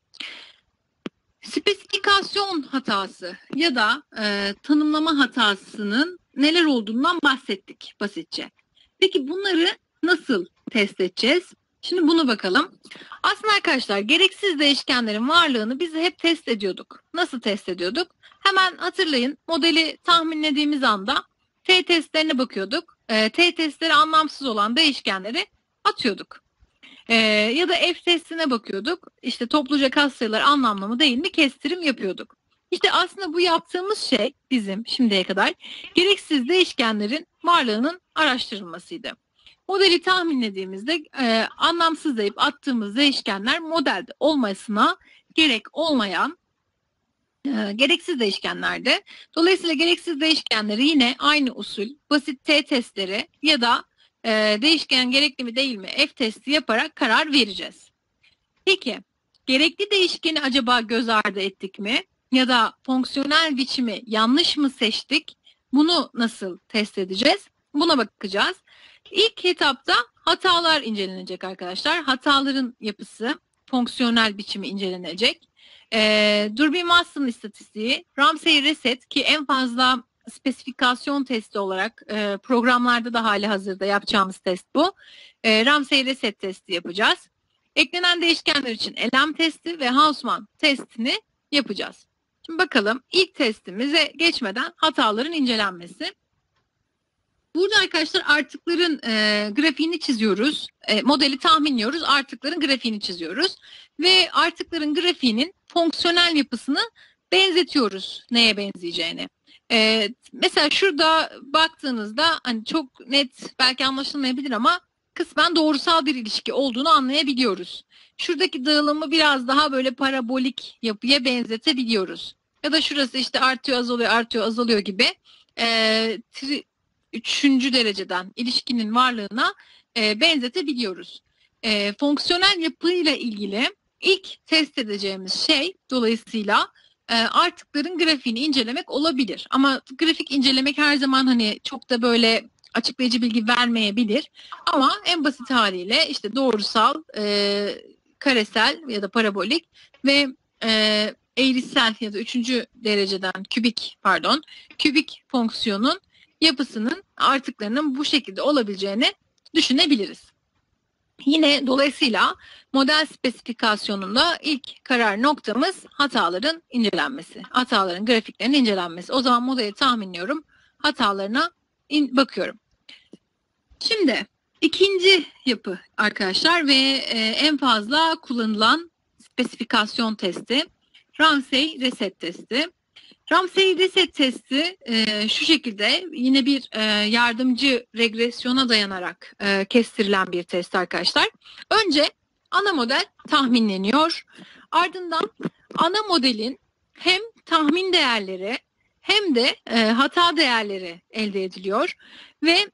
Spesifikasyon hatası ya da tanımlama hatasının neler olduğundan bahsettik basitçe. Peki bunları nasıl test edeceğiz? Şimdi bunu bakalım. Aslında arkadaşlar gereksiz değişkenlerin varlığını biz hep test ediyorduk. Nasıl test ediyorduk? Hemen hatırlayın, modeli tahminlediğimiz anda t-testlerine bakıyorduk. T-testleri anlamsız olan değişkenleri atıyorduk. Ya da f-testine bakıyorduk. İşte topluca katsayılar anlamlı mı değil mi kestirim yapıyorduk. İşte aslında bu yaptığımız şey bizim şimdiye kadar gereksiz değişkenlerin varlığının araştırılmasıydı. Modeli tahminlediğimizde anlamsız deyip attığımız değişkenler modelde olmasına gerek olmayan gereksiz değişkenlerde. Dolayısıyla gereksiz değişkenleri yine aynı usul basit t-testleri ya da değişken gerekli mi değil mi f-testi yaparak karar vereceğiz. Peki gerekli değişkeni acaba göz ardı ettik mi? Ya da fonksiyonel biçimi yanlış mı seçtik? Bunu nasıl test edeceğiz? Buna bakacağız. İlk etapta hatalar incelenecek arkadaşlar. Hataların yapısı, fonksiyonel biçimi incelenecek. Durbin-Watson istatistiği, Ramsey reset ki en fazla spesifikasyon testi olarak programlarda da hali hazırda yapacağımız test bu. Ramsey reset testi yapacağız. Eklenen değişkenler için elem testi ve Hausman testini yapacağız. Şimdi bakalım ilk testimize geçmeden hataların incelenmesi. Burada arkadaşlar artıkların grafiğini çiziyoruz. Modeli tahminliyoruz. Artıkların grafiğini çiziyoruz. Ve artıkların grafiğinin fonksiyonel yapısını benzetiyoruz neye benzeyeceğini. Mesela şurada baktığınızda hani çok net belki anlaşılmayabilir ama kısmen doğrusal bir ilişki olduğunu anlayabiliyoruz. Şuradaki dağılımı biraz daha böyle parabolik yapıya benzetebiliyoruz. Ya da şurası işte artıyor azalıyor artıyor azalıyor gibi üçüncü dereceden ilişkinin varlığına benzetebiliyoruz. Fonksiyonel yapıyla ilgili ilk test edeceğimiz şey dolayısıyla artıkların grafiğini incelemek olabilir. Ama grafik incelemek her zaman hani çok da böyle açıklayıcı bilgi vermeyebilir. Ama en basit haliyle işte doğrusal, karesel ya da parabolik ve eğrisel ya da üçüncü dereceden kübik fonksiyonun yapısının artıklarının bu şekilde olabileceğini düşünebiliriz. Yine dolayısıyla model spesifikasyonunda ilk karar noktamız hataların incelenmesi. Hataların grafiklerinin incelenmesi. O zaman modeli tahminliyorum. Hatalarına bakıyorum. Şimdi ikinci yapı arkadaşlar ve en fazla kullanılan spesifikasyon testi Ramsey reset testi. Ramsey reset testi şu şekilde yine bir yardımcı regresyona dayanarak kestirilen bir test arkadaşlar. Önce ana model tahminleniyor. Ardından ana modelin hem tahmin değerleri hem de hata değerleri elde ediliyor. Ve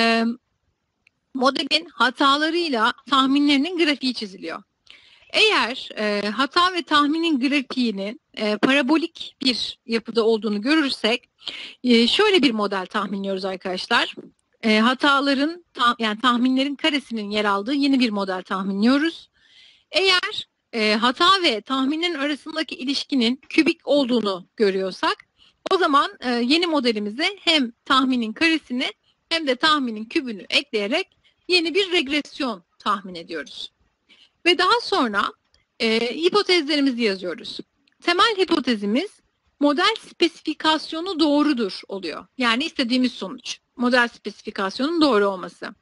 modelin hatalarıyla tahminlerinin grafiği çiziliyor. Eğer hata ve tahminin grafiğinin parabolik bir yapıda olduğunu görürsek şöyle bir model tahminliyoruz arkadaşlar. Hataların yani tahminlerin karesinin yer aldığı yeni bir model tahminliyoruz. Eğer hata ve tahminin arasındaki ilişkinin kübik olduğunu görüyorsak o zaman yeni modelimize hem tahminin karesini hem de tahminin kübünü ekleyerek yeni bir regresyon tahmin ediyoruz. Ve daha sonra hipotezlerimizi yazıyoruz. Temel hipotezimiz model spesifikasyonu doğrudur oluyor. Yani istediğimiz sonuç. Model spesifikasyonun doğru olması.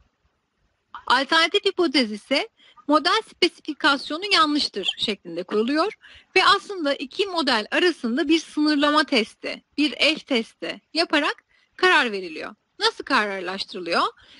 Alternatif hipotez ise model spesifikasyonu yanlıştır şeklinde kuruluyor. Ve aslında iki model arasında bir sınırlama testi, bir F testi yaparak karar veriliyor. Nasıl kararlaştırılıyor?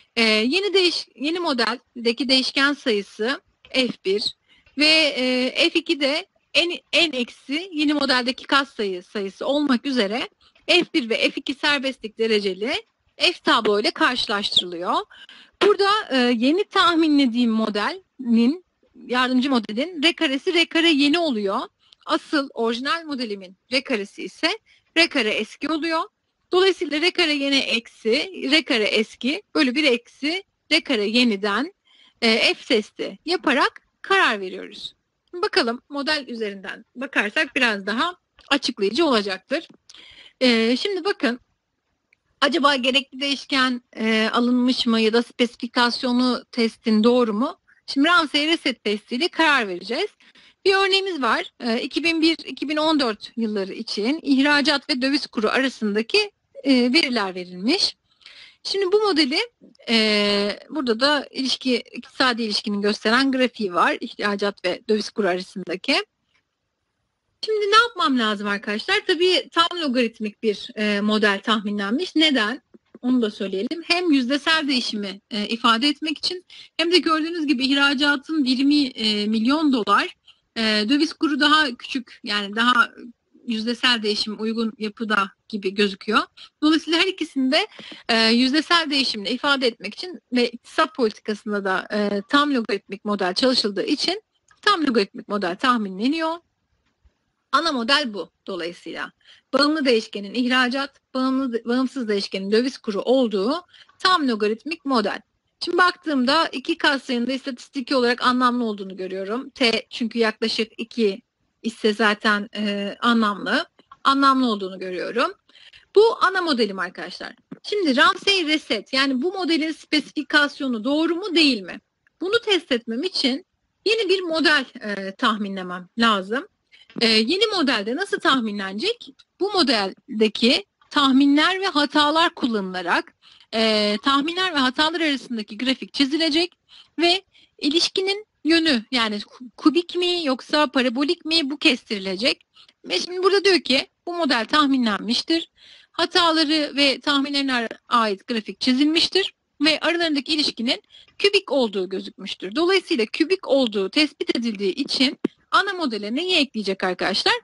Yeni modeldeki değişken sayısı F1 ve F2'de en eksi yeni modeldeki sayısı olmak üzere F1 ve F2 serbestlik dereceli F tablo ile karşılaştırılıyor. Burada yeni tahminlediğim modelin, yardımcı modelin R karesi R kare yeni oluyor. Asıl orijinal modelimin R karesi ise R kare eski oluyor. Dolayısıyla R kare yeni eksi R kare eski bölü 1 eksi R kare yeniden F testi yaparak karar veriyoruz. Bakalım model üzerinden bakarsak biraz daha açıklayıcı olacaktır. Şimdi bakın acaba gerekli değişken alınmış mı ya da spesifikasyonu testin doğru mu? Şimdi Ramsey reset testiyle karar vereceğiz. Bir örneğimiz var. 2001-2014 yılları için ihracat ve döviz kuru arasındaki veriler verilmiş. Şimdi bu modeli burada da iktisadi ilişkinin gösteren grafiği var. İhracat ve döviz kuru arasındaki. Şimdi ne yapmam lazım arkadaşlar? Tabii tam logaritmik bir model tahminlenmiş. Neden? Onu da söyleyelim. Hem yüzdesel değişimi ifade etmek için hem de gördüğünüz gibi ihracatın birimi milyon dolar. Döviz kuru daha küçük yani daha yüzdesel değişim uygun yapıda gibi gözüküyor. Dolayısıyla her ikisini de yüzdesel değişimle ifade etmek için ve iktisat politikasında da tam logaritmik model çalışıldığı için tam logaritmik model tahminleniyor. Ana model bu dolayısıyla. Bağımlı değişkenin ihracat, bağımsız değişkenin döviz kuru olduğu tam logaritmik model. Şimdi baktığımda iki katsayının da istatistiki olarak anlamlı olduğunu görüyorum. T çünkü yaklaşık 2 ise zaten anlamlı olduğunu görüyorum. Bu ana modelim arkadaşlar. Şimdi Ramsey reset yani bu modelin spesifikasyonu doğru mu değil mi? Bunu test etmem için yeni bir model tahminlemem lazım. Yeni modelde nasıl tahminlenecek? Bu modeldeki tahminler ve hatalar kullanılarak tahminler ve hatalar arasındaki grafik çizilecek ve ilişkinin yönü yani kubik mi yoksa parabolik mi bu kestirilecek. Ve şimdi burada diyor ki bu model tahminlenmiştir. Hataları ve tahminlerine ait grafik çizilmiştir. ve aralarındaki ilişkinin kübik olduğu gözükmüştür. Dolayısıyla kübik olduğu tespit edildiği için ana modele neyi ekleyecek arkadaşlar?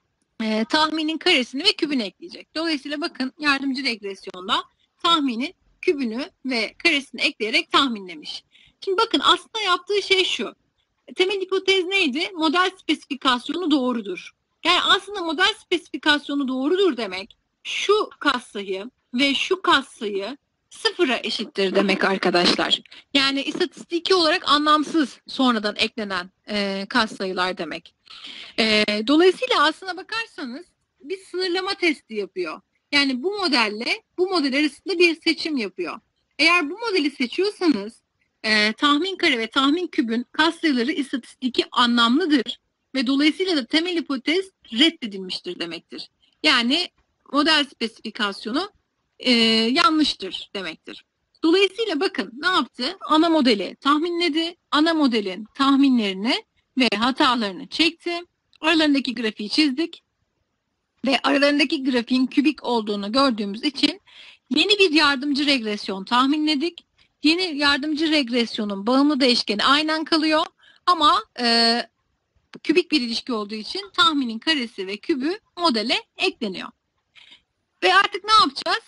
Tahminin karesini ve kübünü ekleyecek. Dolayısıyla bakın yardımcı regresyonda tahminin kübünü ve karesini ekleyerek tahminlemiş. Şimdi bakın aslında yaptığı şey şu. Temel hipotez neydi? Model spesifikasyonu doğrudur. Yani aslında model spesifikasyonu doğrudur demek şu katsayı ve şu katsayı sıfıra eşittir demek arkadaşlar. Yani istatistiki olarak anlamsız sonradan eklenen katsayılar demek. Dolayısıyla aslına bakarsanız bir sınırlama testi yapıyor. Yani bu modelle bu model arasında bir seçim yapıyor. Eğer bu modeli seçiyorsanız tahmin kare ve tahmin kübün katsayıları istatistiki anlamlıdır ve dolayısıyla da temel hipotez reddedilmiştir demektir. Yani model spesifikasyonu yanlıştır demektir. Dolayısıyla bakın ne yaptı? Ana modeli tahminledi, ana modelin tahminlerini ve hatalarını çekti. Aralarındaki grafiği çizdik ve aralarındaki grafiğin kübik olduğunu gördüğümüz için yeni bir yardımcı regresyon tahminledik. Yeni yardımcı regresyonun bağımlı değişkeni aynen kalıyor ama kübik bir ilişki olduğu için tahminin karesi ve kübü modele ekleniyor. Ve artık ne yapacağız?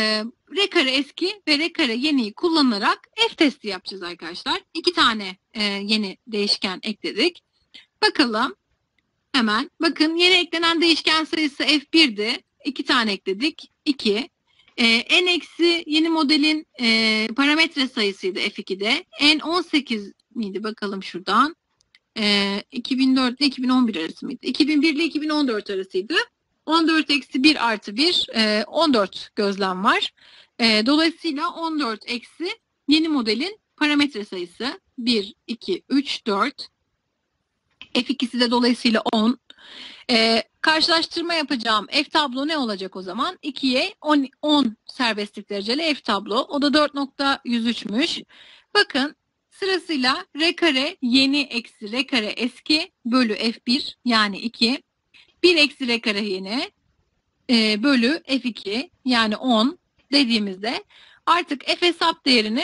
R kare eski ve R kare yeniyi kullanarak F testi yapacağız arkadaşlar. 2 tane yeni değişken ekledik. Bakalım hemen. Bakın yeni eklenen değişken sayısı F1'di. 2 tane ekledik. 2. N eksi yeni modelin parametre sayısıydı F2'de. N 18 miydi? Bakalım şuradan. 2004 ile 2011 arası mıydı? 2001 ile 2014 arasıydı. 14 eksi 1 artı 1 14 gözlem var. Dolayısıyla 14 eksi yeni modelin parametre sayısı 1, 2, 3, 4. F2'si de dolayısıyla 10. Karşılaştırma yapacağım F tablo ne olacak o zaman? 2'ye 10 serbestlik dereceli F tablo. O da 4.103'müş. Bakın sırasıyla R kare yeni eksi R kare eski bölü F1 yani 2. 1 eksi R kare yeni bölü F2 yani 10 dediğimizde artık F hesap değerini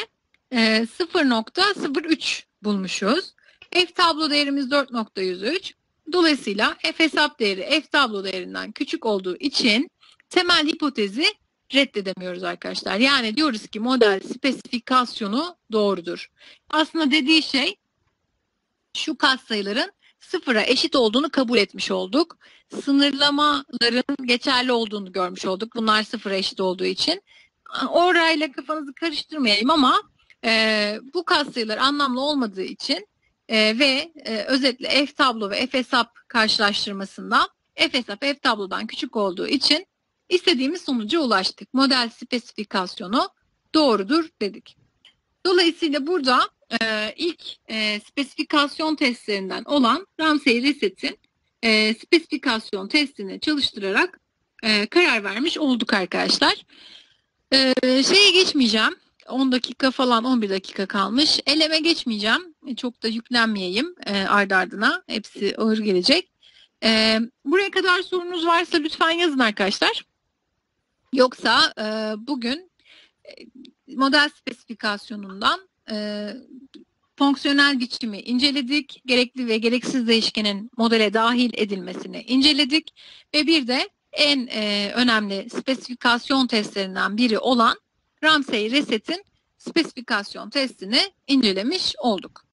0.03 bulmuşuz. F tablo değerimiz 4.103. Dolayısıyla F hesap değeri F tablo değerinden küçük olduğu için temel hipotezi reddedemiyoruz arkadaşlar. Yani diyoruz ki model spesifikasyonu doğrudur. Aslında dediği şey şu katsayıların sıfıra eşit olduğunu kabul etmiş olduk. Sınırlamaların geçerli olduğunu görmüş olduk. Bunlar sıfıra eşit olduğu için. Orayla kafanızı karıştırmayayım ama bu katsayılar anlamlı olmadığı için ve özetle F tablo ve F hesap karşılaştırmasında F hesap F tablodan küçük olduğu için istediğimiz sonuca ulaştık. Model spesifikasyonu doğrudur dedik. Dolayısıyla burada ilk spesifikasyon testlerinden olan Ramsey-Reset'in spesifikasyon testini çalıştırarak karar vermiş olduk arkadaşlar. Şeye geçmeyeceğim. 10 dakika falan 11 dakika kalmış. Eleme geçmeyeceğim. Çok da yüklenmeyeyim ardı ardına. Hepsi ağır gelecek. Buraya kadar sorunuz varsa lütfen yazın arkadaşlar. Yoksa bugün model spesifikasyonundan fonksiyonel biçimi inceledik. Gerekli ve gereksiz değişkenin modele dahil edilmesini inceledik. Ve bir de en önemli spesifikasyon testlerinden biri olan Ramsey-Reset'in spesifikasyon testini incelemiş olduk.